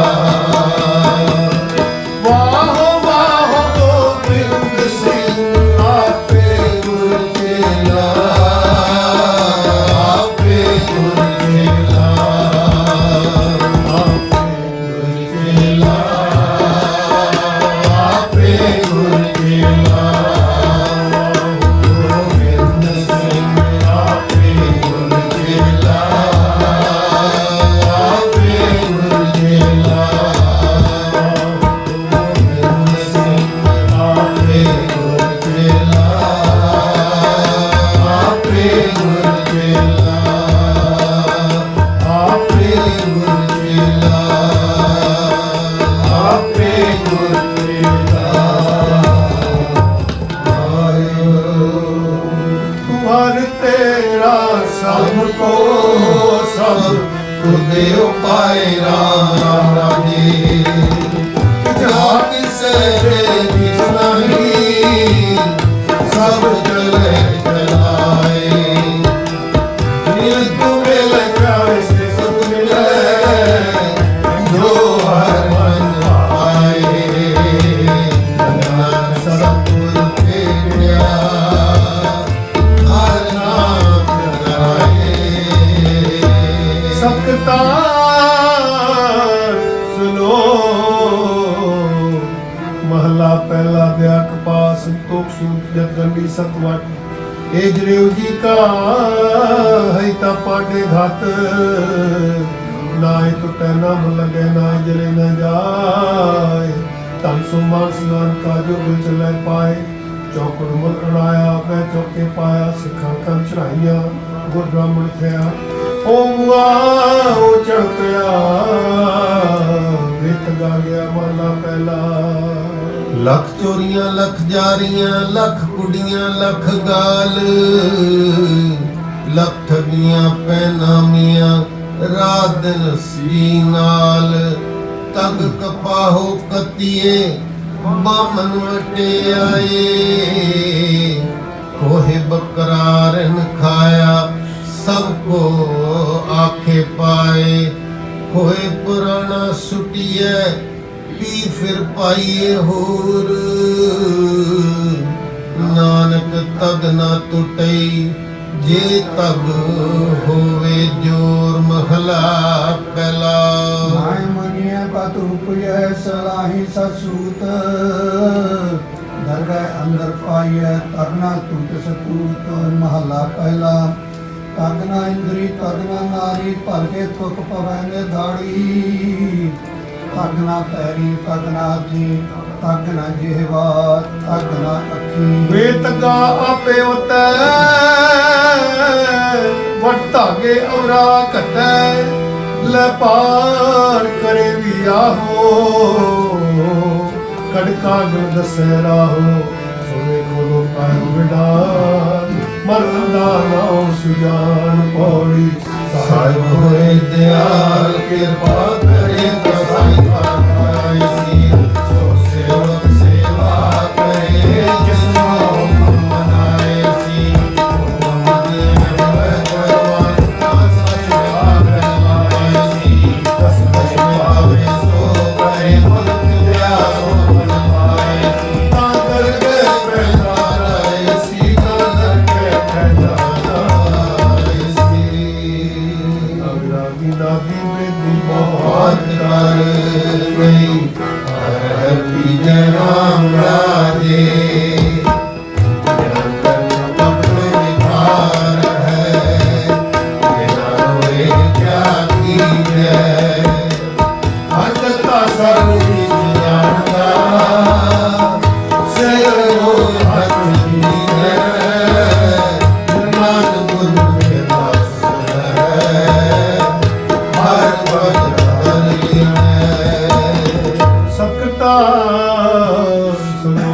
ਵਾਹੋ ਵਾਹੋ ਗੋਬਿੰਦ ਸਿੰਘ ਆਪੇ ਗੁਰ ਚੇਲਾ ਆਪੇ ਗੁਰ ਚੇਲਾ ਆਪੇ ਗੁਰ ਚੇਲਾ ਗੋਬਿੰਦ ਸਿੰਘ ਆਪੇ ਗੁਰ ਚੇਲਾ ਆਪੇ ਗੁਰ ਚੇਲਾ ਗੋਬਿੰਦ ਸਿੰਘ ਆਪੇ ਗੁਰ ਚੇਲਾ ਆਪੇ ਗੁਰ ਚੇਲਾ ਆਪੇ ਗੁਰ ਚੇਲਾ ਆਪੇ ਗੁਰ ਚੇਲਾ ਹਰ ਤੇਰਾ ਸਭ ਕੋ ਸਭ ਤੁਦੇ ਉਪਾਏ ਰਾਮ ਰਾਜੇ ਜਹਾ ਕਿਸੇ ਦੇ ਜਿਸ ਨਹੀਂ ਸਭ ਚਲੇ ਚਲਾਏ ਨੀਲ ਤੂੰ ਮਿਲ ਪਿਆਰੇ ਸੇ ਸਭ ਮਿਲੇ ਜੋ ਹਰ ਮਨ ਪਾਏ ਨਾਨਕ ਸਤਿਗੁਰ ਤੇ ਮਿਲਿਆ ਹਰ ਨਾਮ ਕਰਾਏ ਸਤਿਕਾਰ ਸੁਨੋ ਮਹਲਾ ਪਹਿਲਾ ਵਿਆਹ ਕਪਾਸ ਸੰਤੋਖ ਸੂਤ ਜਗਦੰਡੀ ਸਤਵਟ ਇਹ ਜਰੇਉ ਜੀ ਕਾ ਹੈ ਤਾ ਪਾਡੇ ਘਾਤ ਨਾ ਟੁੱਟੇ ਨਾ ਲਗੇ ਨਾ ਜਲੇ ਨਾ ਜਾਏ ਤਨ ਸੁਮਾਨ ਸਨਾਨ ਕਾ ਜੋ ਗੁਲ ਚਲੇ ਪਾਏ ਚੌਕੜ ਮੁਲ ਅੜਾਇਆ ਮੈਂ ਚੌਕੇ ਪਾਇਆ ਸਿੱਖਾਂ ਕੰਨ ਚੜਾਈਆਂ ਗੁਰ ਬ੍ਰਾਹਮਣ ਥਿਆ ਓ ਮੁਆ ਓ ਚੜ ਪਿਆ ਵੇਖ ਗਾ ਗਿਆ ਮਹਲਾ ਪਹਿਲਾ ਲੱਖ ਚੋਰੀਆਂ ਲੱਖ ਜਾਰੀਆਂ ਲੱਖ ਕੁੜੀਆਂ ਲੱਖ ਗਾਲ ਲੱਖ ਠੱਗੀਆਂ ਪੈਨਾਮੀਆਂ ਰਾਤ ਦਿਨ ਸੀ ਨਾਲ ਤਗ ਕਪਾਹੋ ਕਤੀਏ ਬਾਮਨ ਵਟਿਆਏ ਕੋਹੇ ਬਕਰਾਰਨ ਖਾਇਆ ਸਭ ਕੋ ਆਖੇ ਪਾਏ ਹੋਏ ਪੁਰਾਣਾ ਸੁਟੀਏ ਪੀ ਫਿਰ ਪਾਈਏ ਹੋਰ ਨਾਨਕ ਤਗ ਨਾ ਟੁੱਟਈ ਜੇ ਤਗ ਹੋਵੇ ਜੋਰ ਮਹਲਾ ਪਹਿਲਾ ਮਾਇ ਮਨੀਏ ਬਤ ਰੁਪਏ ਸਲਾਹੀ ਸਸੂਤ ਦਰਗਾਹ ਅੰਦਰ ਪਾਈਏ ਤਗਨਾ ਟੁੱਟ ਸਤੂਤ ਮਹਲਾ ਪਹਿਲਾ ਤਗਨਾ ਇੰਦਰੀ ਤਗਨਾ ਨਾਰੀ ਭਰ ਕੇ ਤੁਕ ਪਵੈਨੇ ਦਾੜੀ ਤਗਨਾ ਪੈਰੀ ਤਗਨਾ ਜੀ ਤਗਨਾ ਜਿਹਵਾ ਤਗਨਾ ਅੱਖੀ ਵੇ ਤਗਾ ਆਪੇ ਉਤੈ ਵਟ ਧਾਗੇ ਔਰਾ ਘਟੈ ਲੈ ਪਾਰ ਕਰੇ ਵੀ ਆਹੋ ਕੜਕਾ ਗਲ ਦਸੈ ਰਾਹੋ ਸੋਵੇ ਖੋਲੋ ਪਾਇ ਵਿਡਾਨ ਮਰਨ ਦਾ ਨਾਉ ਸੁਜਾਨ ਪੌੜੀ ਸਾਹਿਬ ਹੋਏ ਦਿਆਲ ਕਿਰਪਾ ਕਰੇ ਕਸਾਈ ਪਾਈ ਸੀ ਸੋ ਸੇਵਕ ਸੇਵਾ ਕਰੇ ਜਿਸ ਨੂੰ ਮਨਾਏ ਸੀ ਮੁਹੰਮਦ ਨਬੀ ਕਰਵਾਨ ਆਸਾ ਸੇਵਾ ਕਰਵਾਏ ਸੀ ਦਸ ਦਸ ਆਵੇ ਸੋ ਕਰੇ ਮਨੁੱਖ ਦਿਆ ਸੋ ਬਣਵਾਏ ਤਾਂ ਕਰਕੇ ਪੈਦਾ ਰਾਏ ਸੀ ਤਾਂ ਕਰਕੇ ਪੈਦਾ ਰਾਏ ਸੀ ਅਗਰਾਗੀ ਦਾਦੀ ਬੇਦੀ ਬਹੁਤ ਕਰ ਗਈ ਹਰ ਪੀਜੈ ਰਾਮ ਰਾਜੇ ਜਨਤਨ ਪਪੜ ਵਿਖਾਰ ਹੈ ਬਿਨਾ ਹੋਏ ਕਿਆ ਕੀਜੈ ਹਰ ਤਾ ਸਰਬ ਵਿੱਚ ਜਾਣਦਾ ਸਿਰ ਹੋ ਹੱਥ ਕੀਜੈ ਨਾਨਕ ਗੁਰ ਕੇ ਦਾਸ ਹੈ ਹਰ ਭਗਤ ਸਕਤਾ ਸੁਨੋ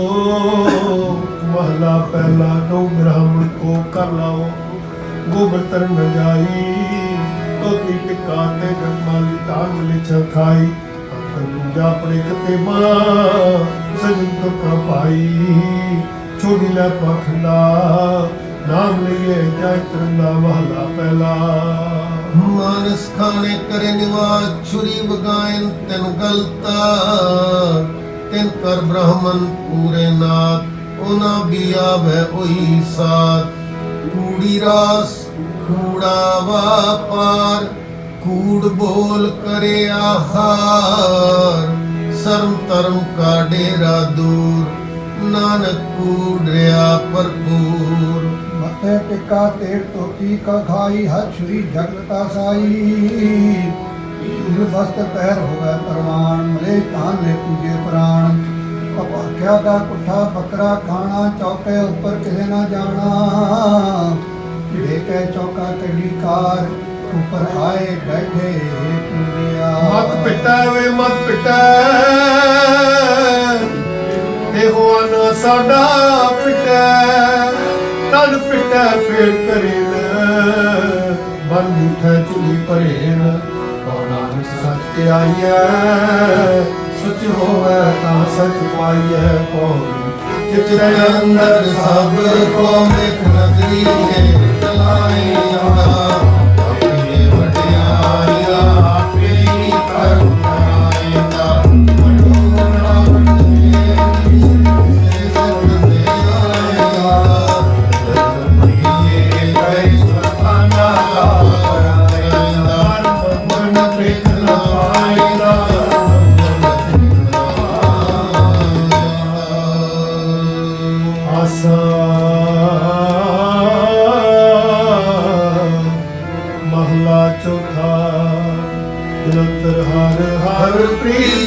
ਮਹਲਾ ਪਹਿਲਾ ਦੋ ਬ੍ਰਾਹਮਣ ਕੋ ਕਰ ਲਾਓ ਗੋਬਰ ਤਰ ਨ ਜਾਈ ਤੋਤੀ ਟਿਕਾ ਤੇ ਗਮਾਲੀ ਤਾਨ ਲਿਛ ਖਾਈ ਅੰਤਰ ਪੂਜਾ ਆਪਣੇ ਕਤੇ ਮਾਂ ਸਜਨ ਤੋਂ ਕਾ ਪਾਈ ਛੋੜੀ ਲੈ ਪਖੰਡਾ ਨਾਮ ਲਈਏ ਜਾਇ ਤਰਨਾ ਮਹਲਾ ਪਹਿਲਾ मानस खाने करे निवास छुरी बगायन तिन गलता तिन कर ब्राह्मण पूरे नाथ ओना बिया वह ओही साथ कूड़ी रास कूड़ा वापार कूड़ बोल करे आहार शर्म तरम का डेरा दूर नानक कूड़या भरपूर मथे टिक्का तेल टोपी का खाई हर छुरी जगता साई वस्त्र पैर होवे परवान मले तान ले पूजे प्राण अपाख्या का कुठा बकरा खाना चौके ऊपर किसे ना जाना लेके चौका कड़ी कार ऊपर आए बैठे पूजिया मत पिटा वे मत पिटा ते हुआ ना साडा पिटा तन पिटा फिर करेन बन उठे चुली परेन कौना सच ते आईए सच होवे ता सच पाईए पौड़ी जितने अंदर सब को एक नगरी है चलाए अपने वड्याया आपे ही कर आएगा महला चौथा निरंतर हर हर प्रीत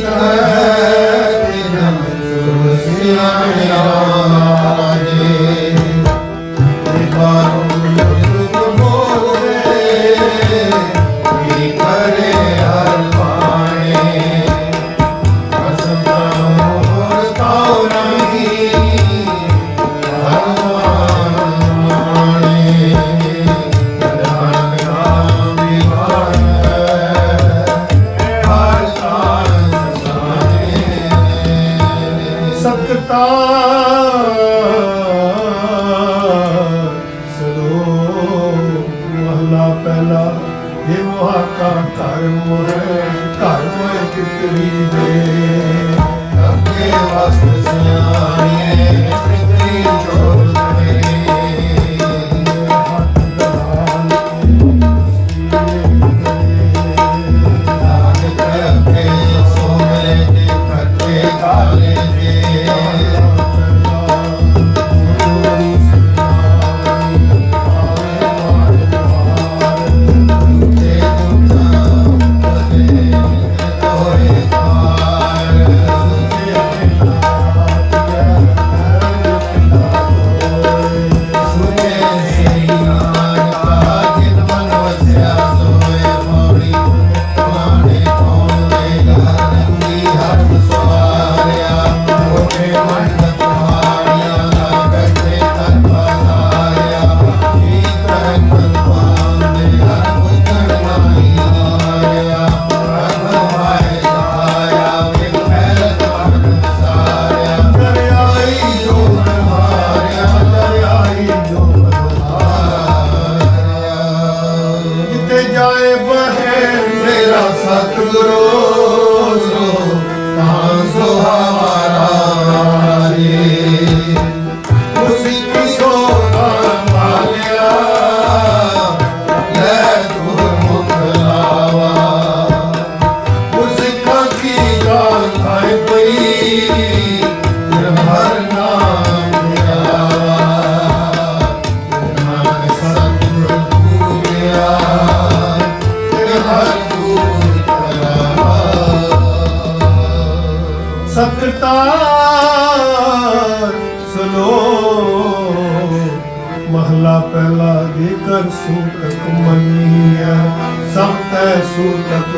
महला पहला देकर सूतक मनिया सब तै सूतक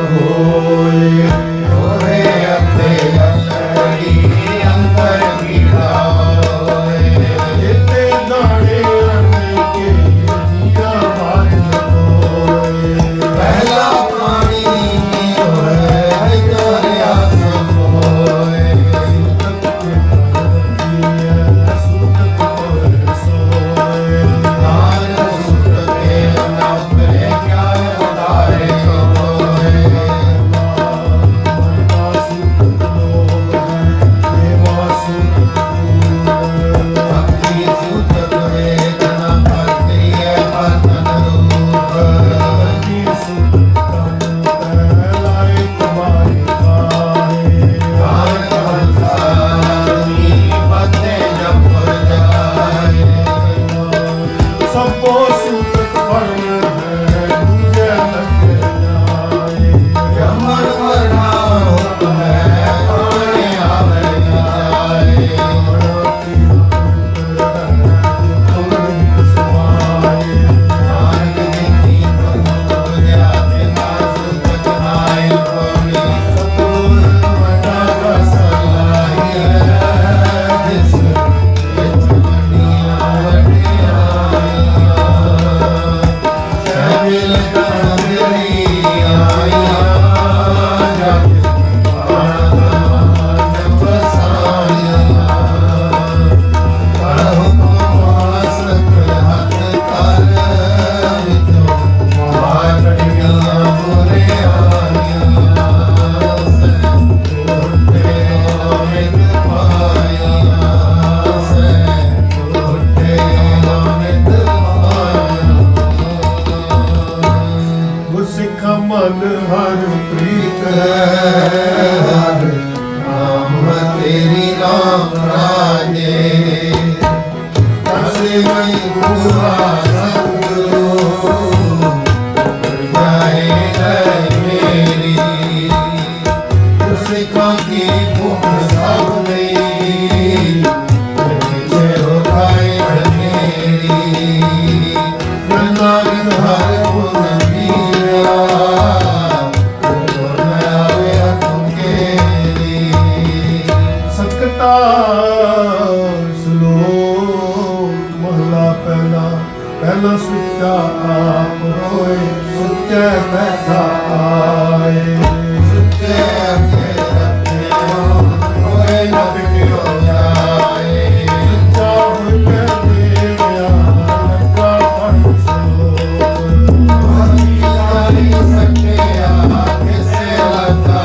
होए होए अपने लड़ी अंतर पीड़ा इतने गाने आने के दिया बात होए पहला पानी होए दरिया सब होए नाम तेरी नाम राजे कसे मई पूरा सतगुरु जाए मेरी उसे का की भूख सब नहीं पीछे होताए मेरी नाग हर गुण मीरा सकता श्लोक महला पहला पहला सुच्चा आप होए सुच्चे बैठा आए सुच्चे होए न बिगड़ो जाए सुच्चा होके देवया लगा पंचो हरी सके आगे से लगा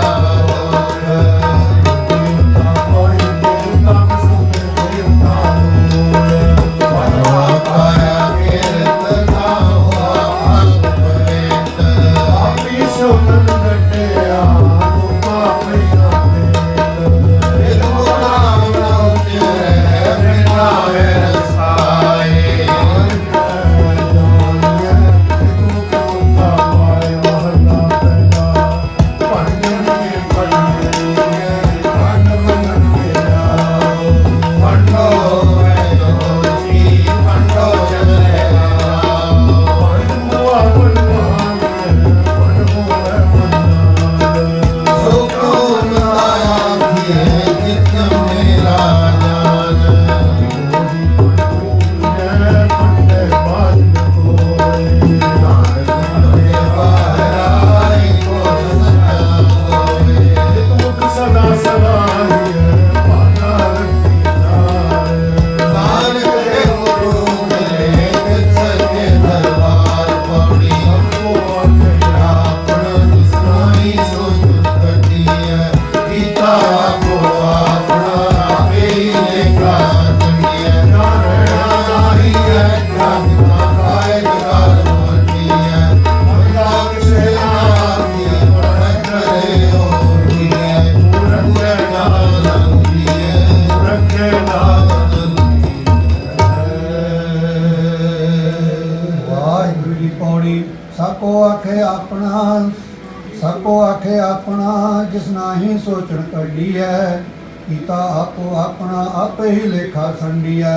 जिस नाही सोचण कढ़ी है कीता आपो अपना आपे ही लेखा संडी है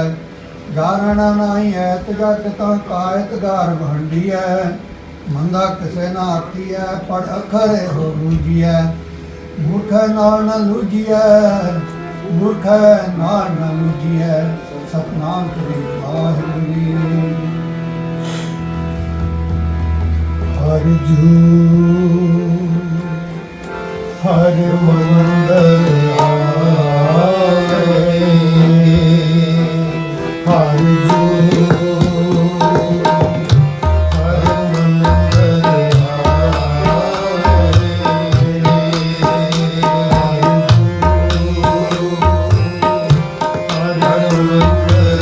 जारण नाही है जग ता कायत गार भंडी है मंदा किसे ना आखी है पढ़ अखर हो लूजी है मूर्ख नाल न लूजी है मूर्ख नाल न लूजी है सतनाम श्री वाहिगुरू हर जू हर मंदर आए हर जो हर मंदर आए हर मंदर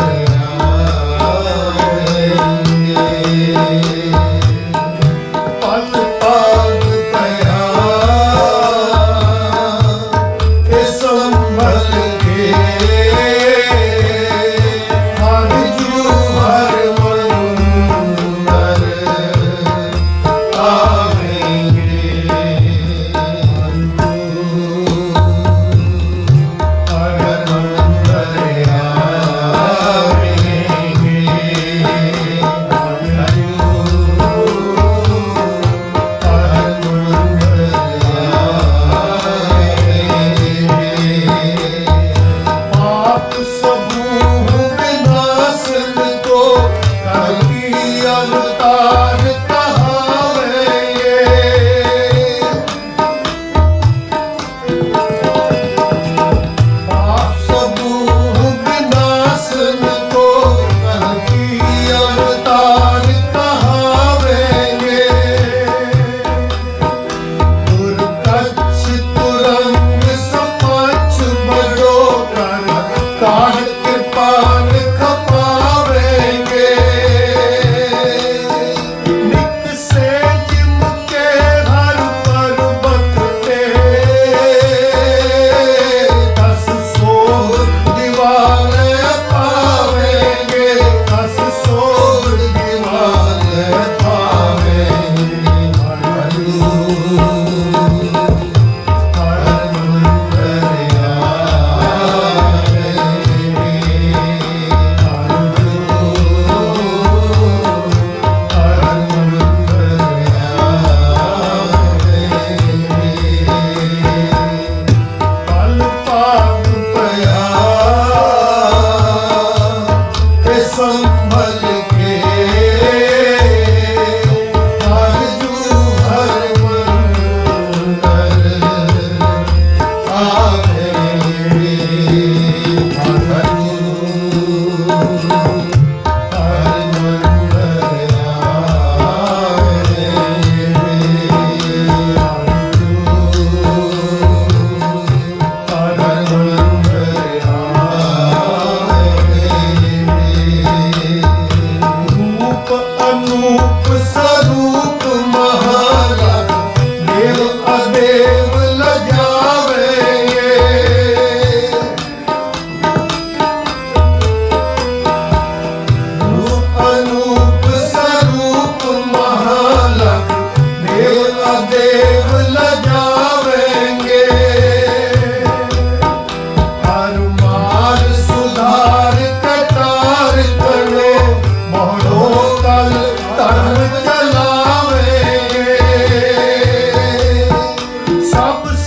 आए पल पाग पया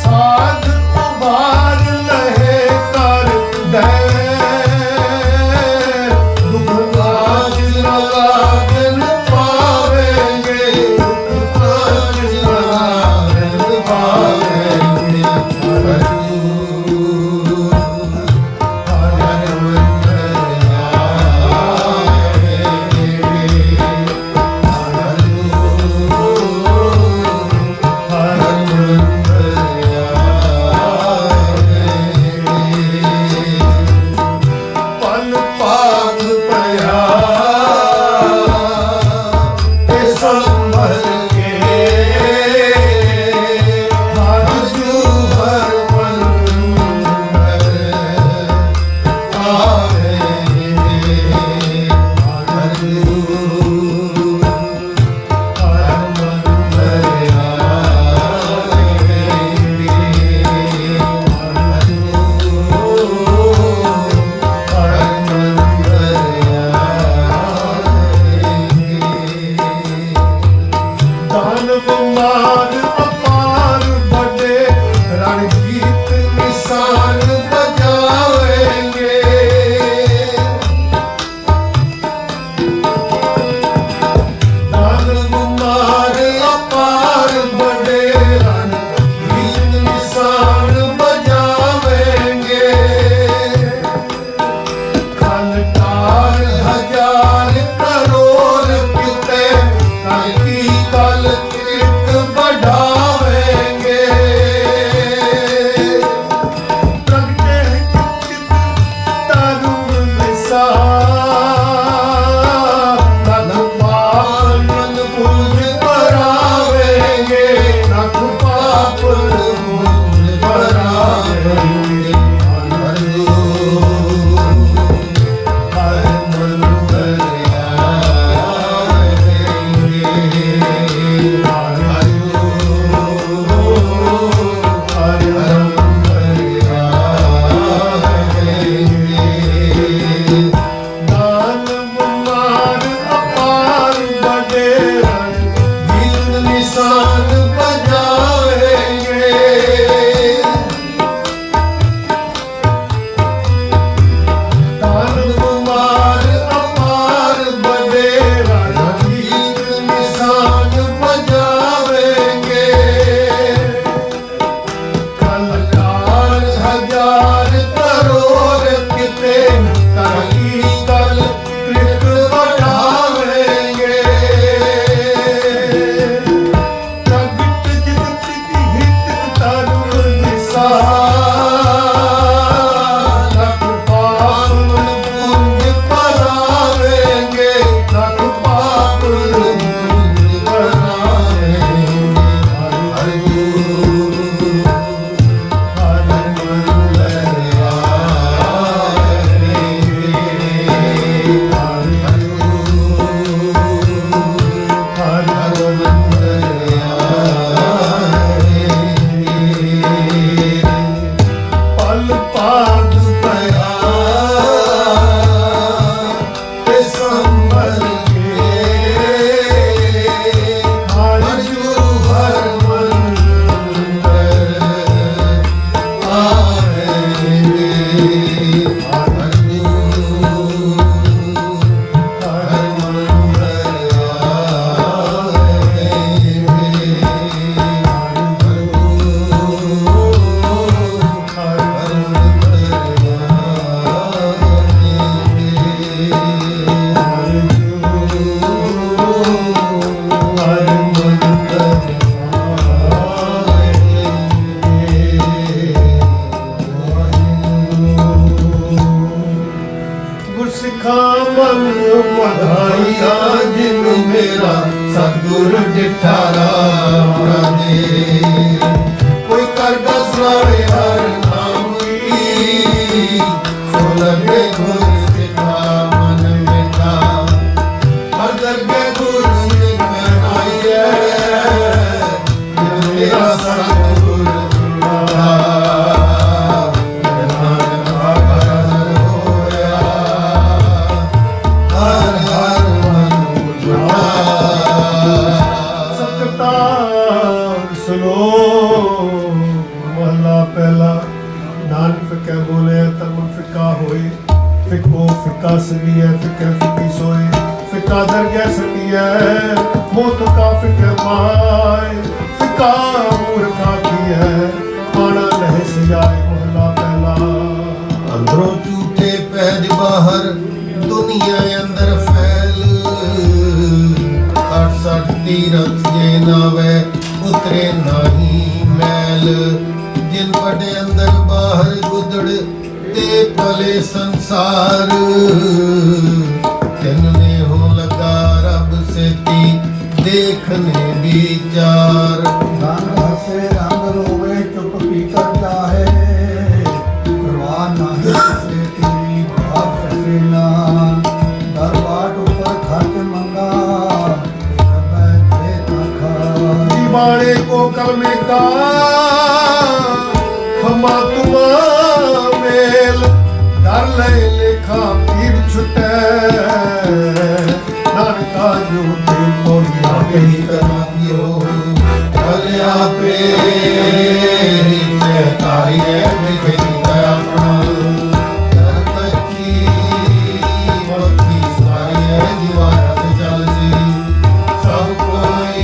साध उबार लहे कर दे दुख आज लागन पावेंगे दुख आज लागन पावेंगे ਫਿੱਕਾ ਬੋਲੇ ਧਰਮ ਫਿੱਕਾ ਹੋਏ, ਫਿੱਕੋ ਫਿੱਕਾ ਸਗੀਐ, ਫਿੱਕੇ ਫਿੱਕੀ ਸੋਏ, ਫਿੱਕਾ ਦਰਗਹਿ ਸਟੀਐ, ਮੋਤ ਕਾ ਫਿੱਕੇ ਪਾਏ, ਫਿੱਕਾ ਮੂਰਖਾ ਕੀਐ, ਪਾਣਾ ਲਹਿ ਸਜਾਏ। ਮਹਲਾ ਪਹਿਲਾ। ਅੰਦਰੋਂ ਝੂਠੇ ਪੈਜ ਬਾਹਰ, ਦੁਨੀਆ ਅੰਦਰ ਫੈਲ, ਅੱਠ ਸੱਠ ਤੀਰਥ ਜੇ ਨਾਵੇ, ਉਤਰੇ ਨਾਹੀ ਮੈਲ, ਜਿਨ ਵੱਡੇ ਅੰਦਰ ਬਾਹਰ ਗੁਦੜ ਤੇ ਪਲੇ ਸੰਸਾਰ, ਤਿੰਨੇ ਹੋ ਲਗਾ ਰੱਬ ਸੇਤੀ, ਦੇਖਨੇ ਵਿਚਾਰ। ਰੰਗ ਹਸੇ ਰੰਗ ਰੋਵੇ, ਚੁੱਪ ਪੀ ਕਰ ਜਾਏ, ਪਰਵਾਹ ਨਾਹੀ ਕਿਸੇ ਤੇਰੀ, ਭਾਵ ਕਸੇ ਨਾ, ਦਰਬਾਰ ਉੱਪਰ ਖਰਚ ਮੰਗਾ, बाणे को कलमे का हमा तुमा मेल, डर ले लेखा पीर छुटे, नानका जो ते पौड़िया कही करा पियो, भलिया पे तारी है बिखरी गया अपना, दर तकी वक्ती सारी है दीवार से चल जी, सब कोई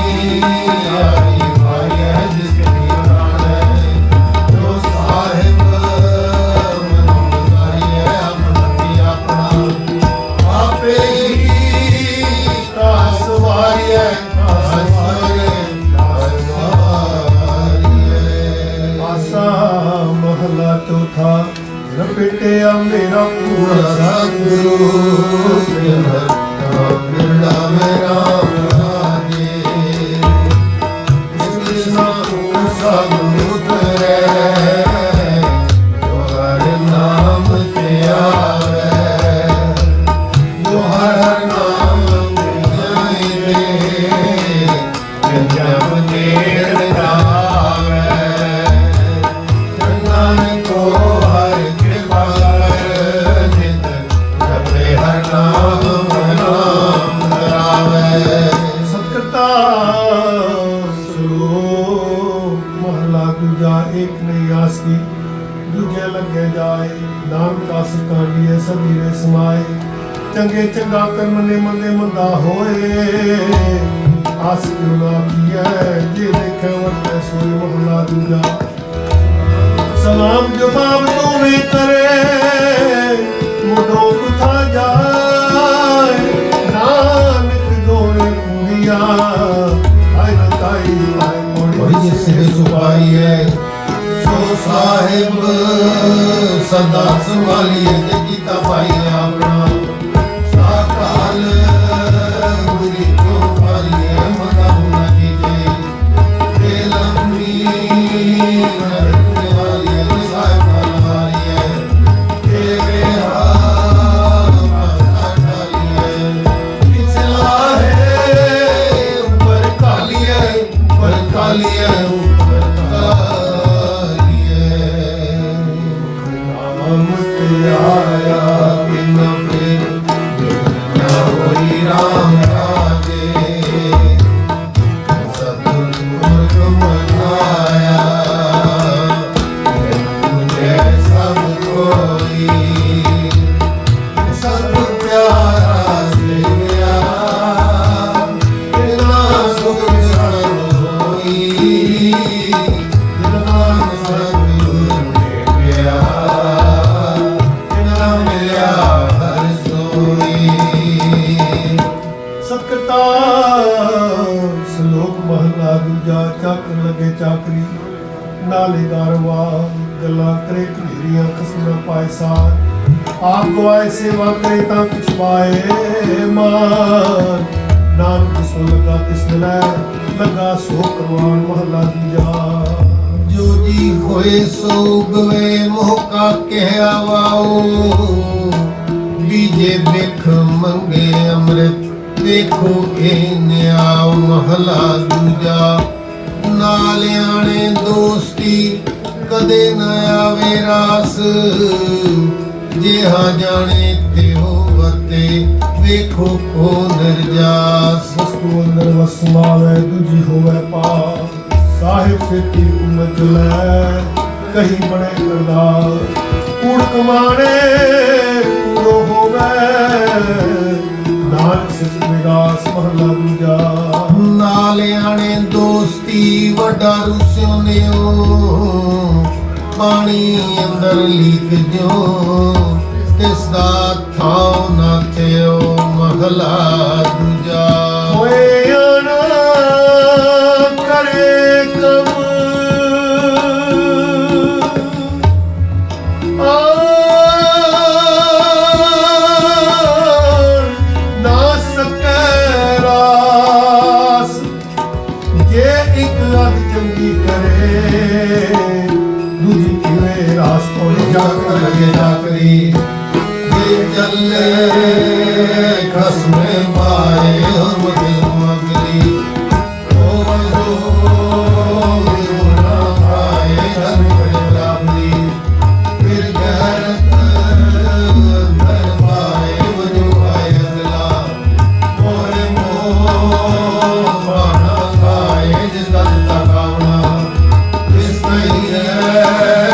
लपेटिया मेरा पूरा सतगुरु, बिरला मेरा राजे, कृष्णा सतगुरु तेरे, जो हर नाम ते आवे, जो हर नाम ते आवे, जब नेड़ आवे, नानक को एक नहीं आसकी, दूजे लगे जाए, नाम का सिकानिए सबीरे समाए, चंगे चंगा कर मने मने मंदा होए, आस क्यों ना किया जे देखे वरते सोए। महला दूजा। सलाम जवाब तो नहीं करे, मुडो कुथा जाए, नानक गोरे कुड़िया, आय न ताई आय मोड़ी सिर सुपाई है, सो साहिब सदा संभालिए ते गीता पाई अपना, साकाल बुरी क्यों पालिए मना होना कीजिए, बेलम्बी नरकने वाली है साहिब वाली है, तेरे हाथ डाली है, पिछला है ऊपर काली है, ऊपर काली है, ऊपर काली आया बिन फिर बिना होई राम राजे, सतगुरु को मनाया, मुझे सब कोई, सब प्यारा से गया, बिना सुख सन होई, बिना सतगुरु ने गया, सकता श्लोक महला दूजा। चाकर लगे चाकरी नाले गारवा, गला करे कनेरियां खसना पाए सार, आप गवाए सेवा करे ता कुछ पाए मान, नानक जिसको लगा तिस मिलै, लगा सो करवान। महला दूजा। जो जी होए सो गवे, मोहका कह आवाओ, बीजे बिख मंगे अमृत, देखो के न्याओ। महला दूजा। नालियाने दोस्ती कदे न आवे रास, जेहा जाने ते हो वरते, देखो को निर्जास। वस्तु अंदर वसमावे, दूजी होवे पास, साहिब सेती उमच लै, कही बड़े करदार कूड़ कमाने कूड़ो होवे नानक सिख विरास महला दूजा नालियाने दोस्ती वड्डा रुस्यों ने पानी अंदर लीक जो तिसदा थाओ ना थियो महला दूजा होए आना करे कम ना सके रास जे एक अद चंगी करे दूजी किवे रास को जाकर लगे जाकरी ये चले खसमे पाए और मुझे मगली ओ जो विरोना पाए धन बड़े लाभली फिर गैरत दर पाए वजो पाए अगला मोरे मोह बाना खाए जिसका जिता कावना इस नहीं है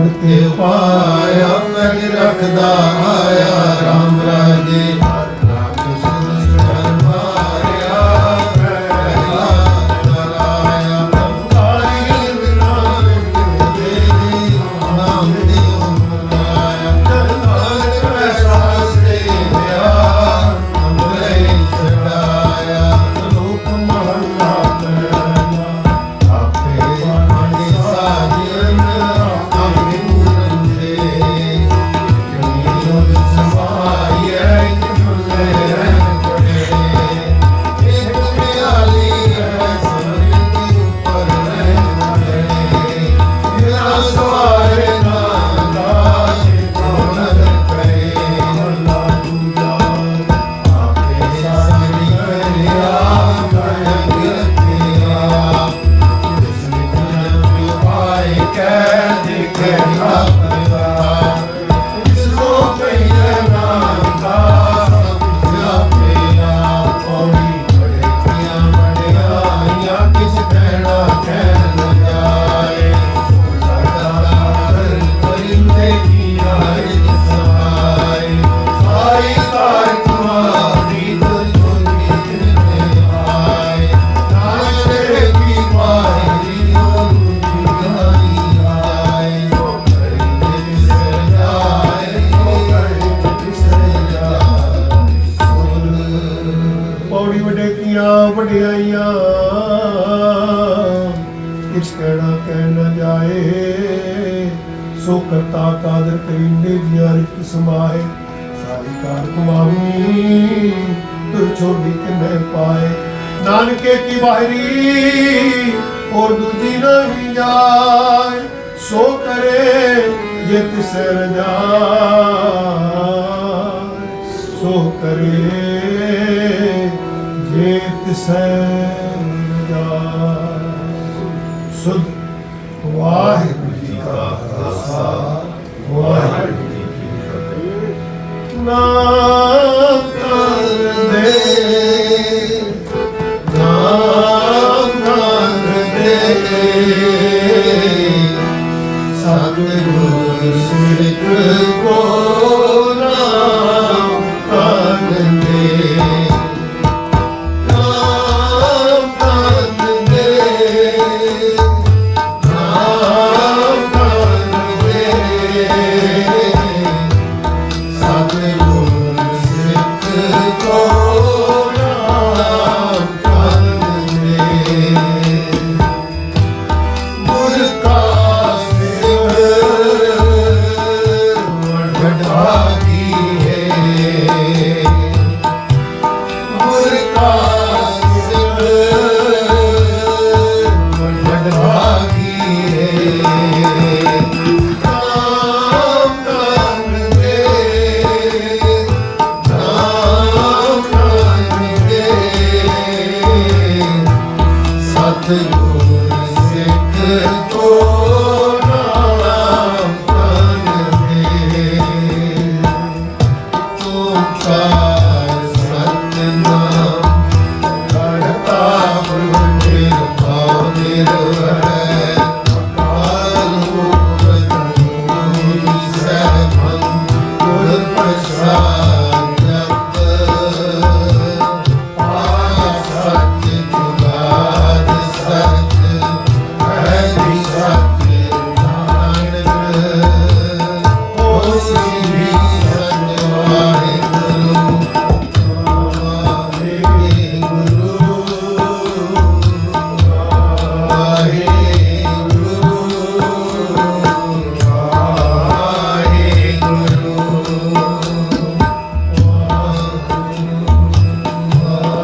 ਮਨ ਤੇ ਪਾਇਆ ਮੈਂ ਰੱਖਦਾ ਆਇਆ ਰਾਮ ਰਾਜੇ ਰਾਮ ਸੁਨ ਮਾਰਿਆ ਪਹਿਲਾ ਕਰਾਇਆ ਕਾਲੀ ਵਿਨਾਨ ਦੇ ਨਾਮ ਦੇ ਉਮਰਾਇਆ ਜਨ ਨਾਨਕ ਪੈਸਾ ਸੇ ਪਿਆ ਅੰਮ੍ਰਿਤ ਛੜਾਇਆ ਲੋਕ ਮਹਲਾ ਵਡਿਆਈਆਂ ਕਿਛ ਕਹਿਣਾ ਕਹਿ ਨਾ ਜਾਏ ਸੋ ਕਰਤਾ ਕਾਦਰ ਕਰੀਂਦੇ ਜੀਆਂ ਰਿਤ ਸਮਾਏ ਸਾਰੀ ਕਾਰ ਕੁਮਾਵੀ ਤੁਰ ਛੋੜੀ ਕਿਨੇ ਪਾਏ ਨਾਨਕੇ ਕੀ ਬਾਹਰੀ ਔਰ ਦੂਜੀ ਨਾ ਵੀ ਜਾਏ ਸੋ ਕਰੇ ਜੇ ਤਿਸੈ ਰਜਾਏ ਸੋ ਕਰੇ ਜੇ ਤਿਸੈ ਰਜਾਏ ਸੁਧ ਵਾਹਿਗੁਰੂ ਜੀ ਕਾ ਖਾਲਸਾ ਵਾਹਿਗੁਰੂ ਜੀ ਕੀ ਫਤਿਹ। ਨਾਮ ਦੇ ਨਾਮ ਦੇ ਸਤਿਗੁਰ ਸਿਰਕ ਕੋ ਨਾਮ ਕਰਨ ਦੇ ਨਾਮ ਕਰਨ ਦੇ ਨਾਮ ਕਰਨ ਦੇ ਸਤਿਗੁਰ ਸਿਰਕ ਕੋ ਨਾਮ ਕਰਨ ਦੇ ਗੁਰ ਕਾ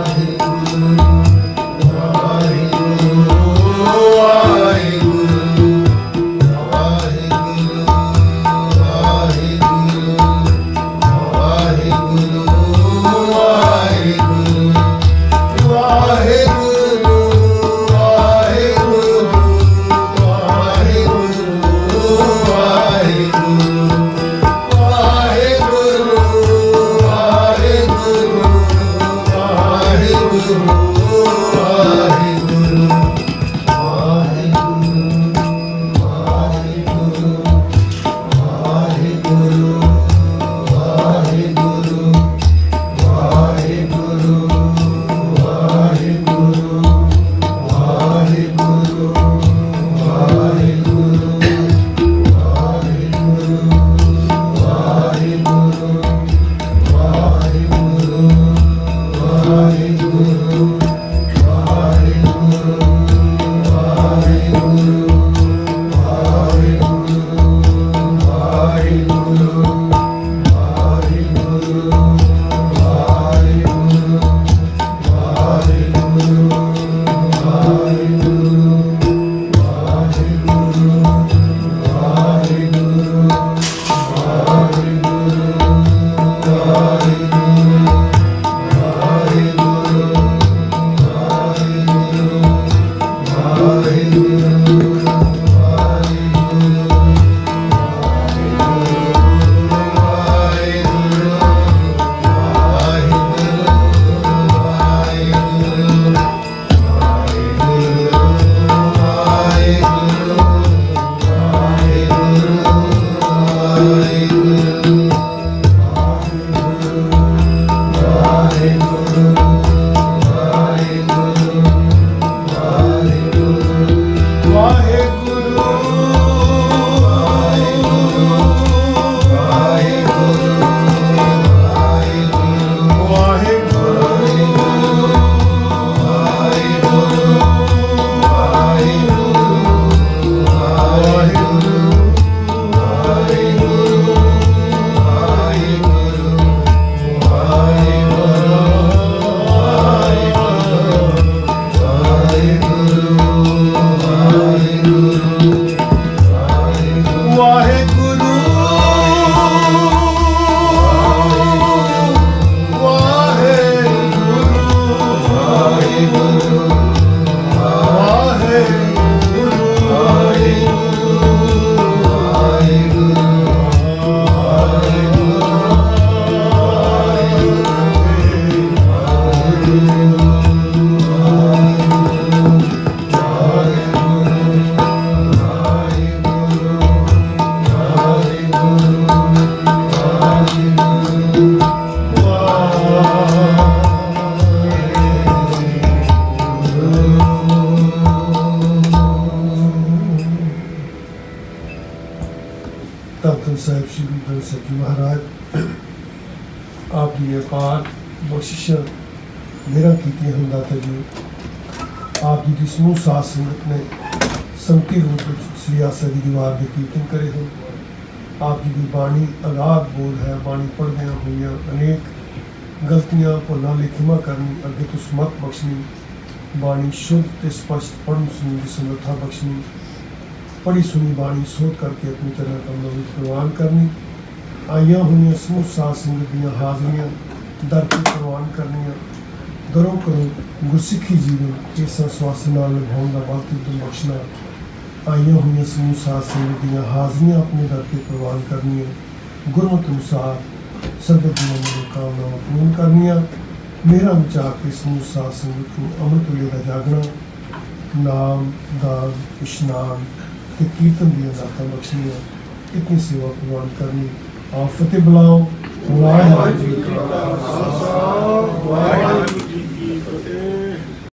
ਵਾਹਿਗੁਰੂ मेरा कीतियां हम दाता जी आप जी की समूह साध संगत ने संके रूप में श्री आसा दी दीवार के कीर्तन करे हो। आप जी की बाणी अगाध बोल है, बाणी पढ़दियां हुई अनेक गलतियां भुलां लिखिमा करनी अगे तो समत बख्शनी, बाणी शुद्ध ते स्पष्ट पढ़न सुनने की समर्था बख्शनी, पढ़ी सुनी बाणी सोध करके अपनी चरण कमलों में प्रवान करनी, आईया हुई समूह साध संगत दियां हाजरियां दर के प्रवान करनिया, दरों करो गुरसिखी जीवन इस स्वास नाल निभाउण दा बल तुम बख्शना, आईया हुई समूह साध संगत दियां हाजरियां अपने दर के प्रवान करनिया, गुरमत अनुसार सर्बत दियां मनोकामनावां पूर्ण करनिया, मेरा विचार के समूह साध संगत को अमृत वेले दा जागना, नाम दान इशनान ते कीर्तन दियां दातां बख्शनिया, इतनी सेवा प्रवान करनी। आप फतेह बुलाओ। वाहिगुरू जी का खालसा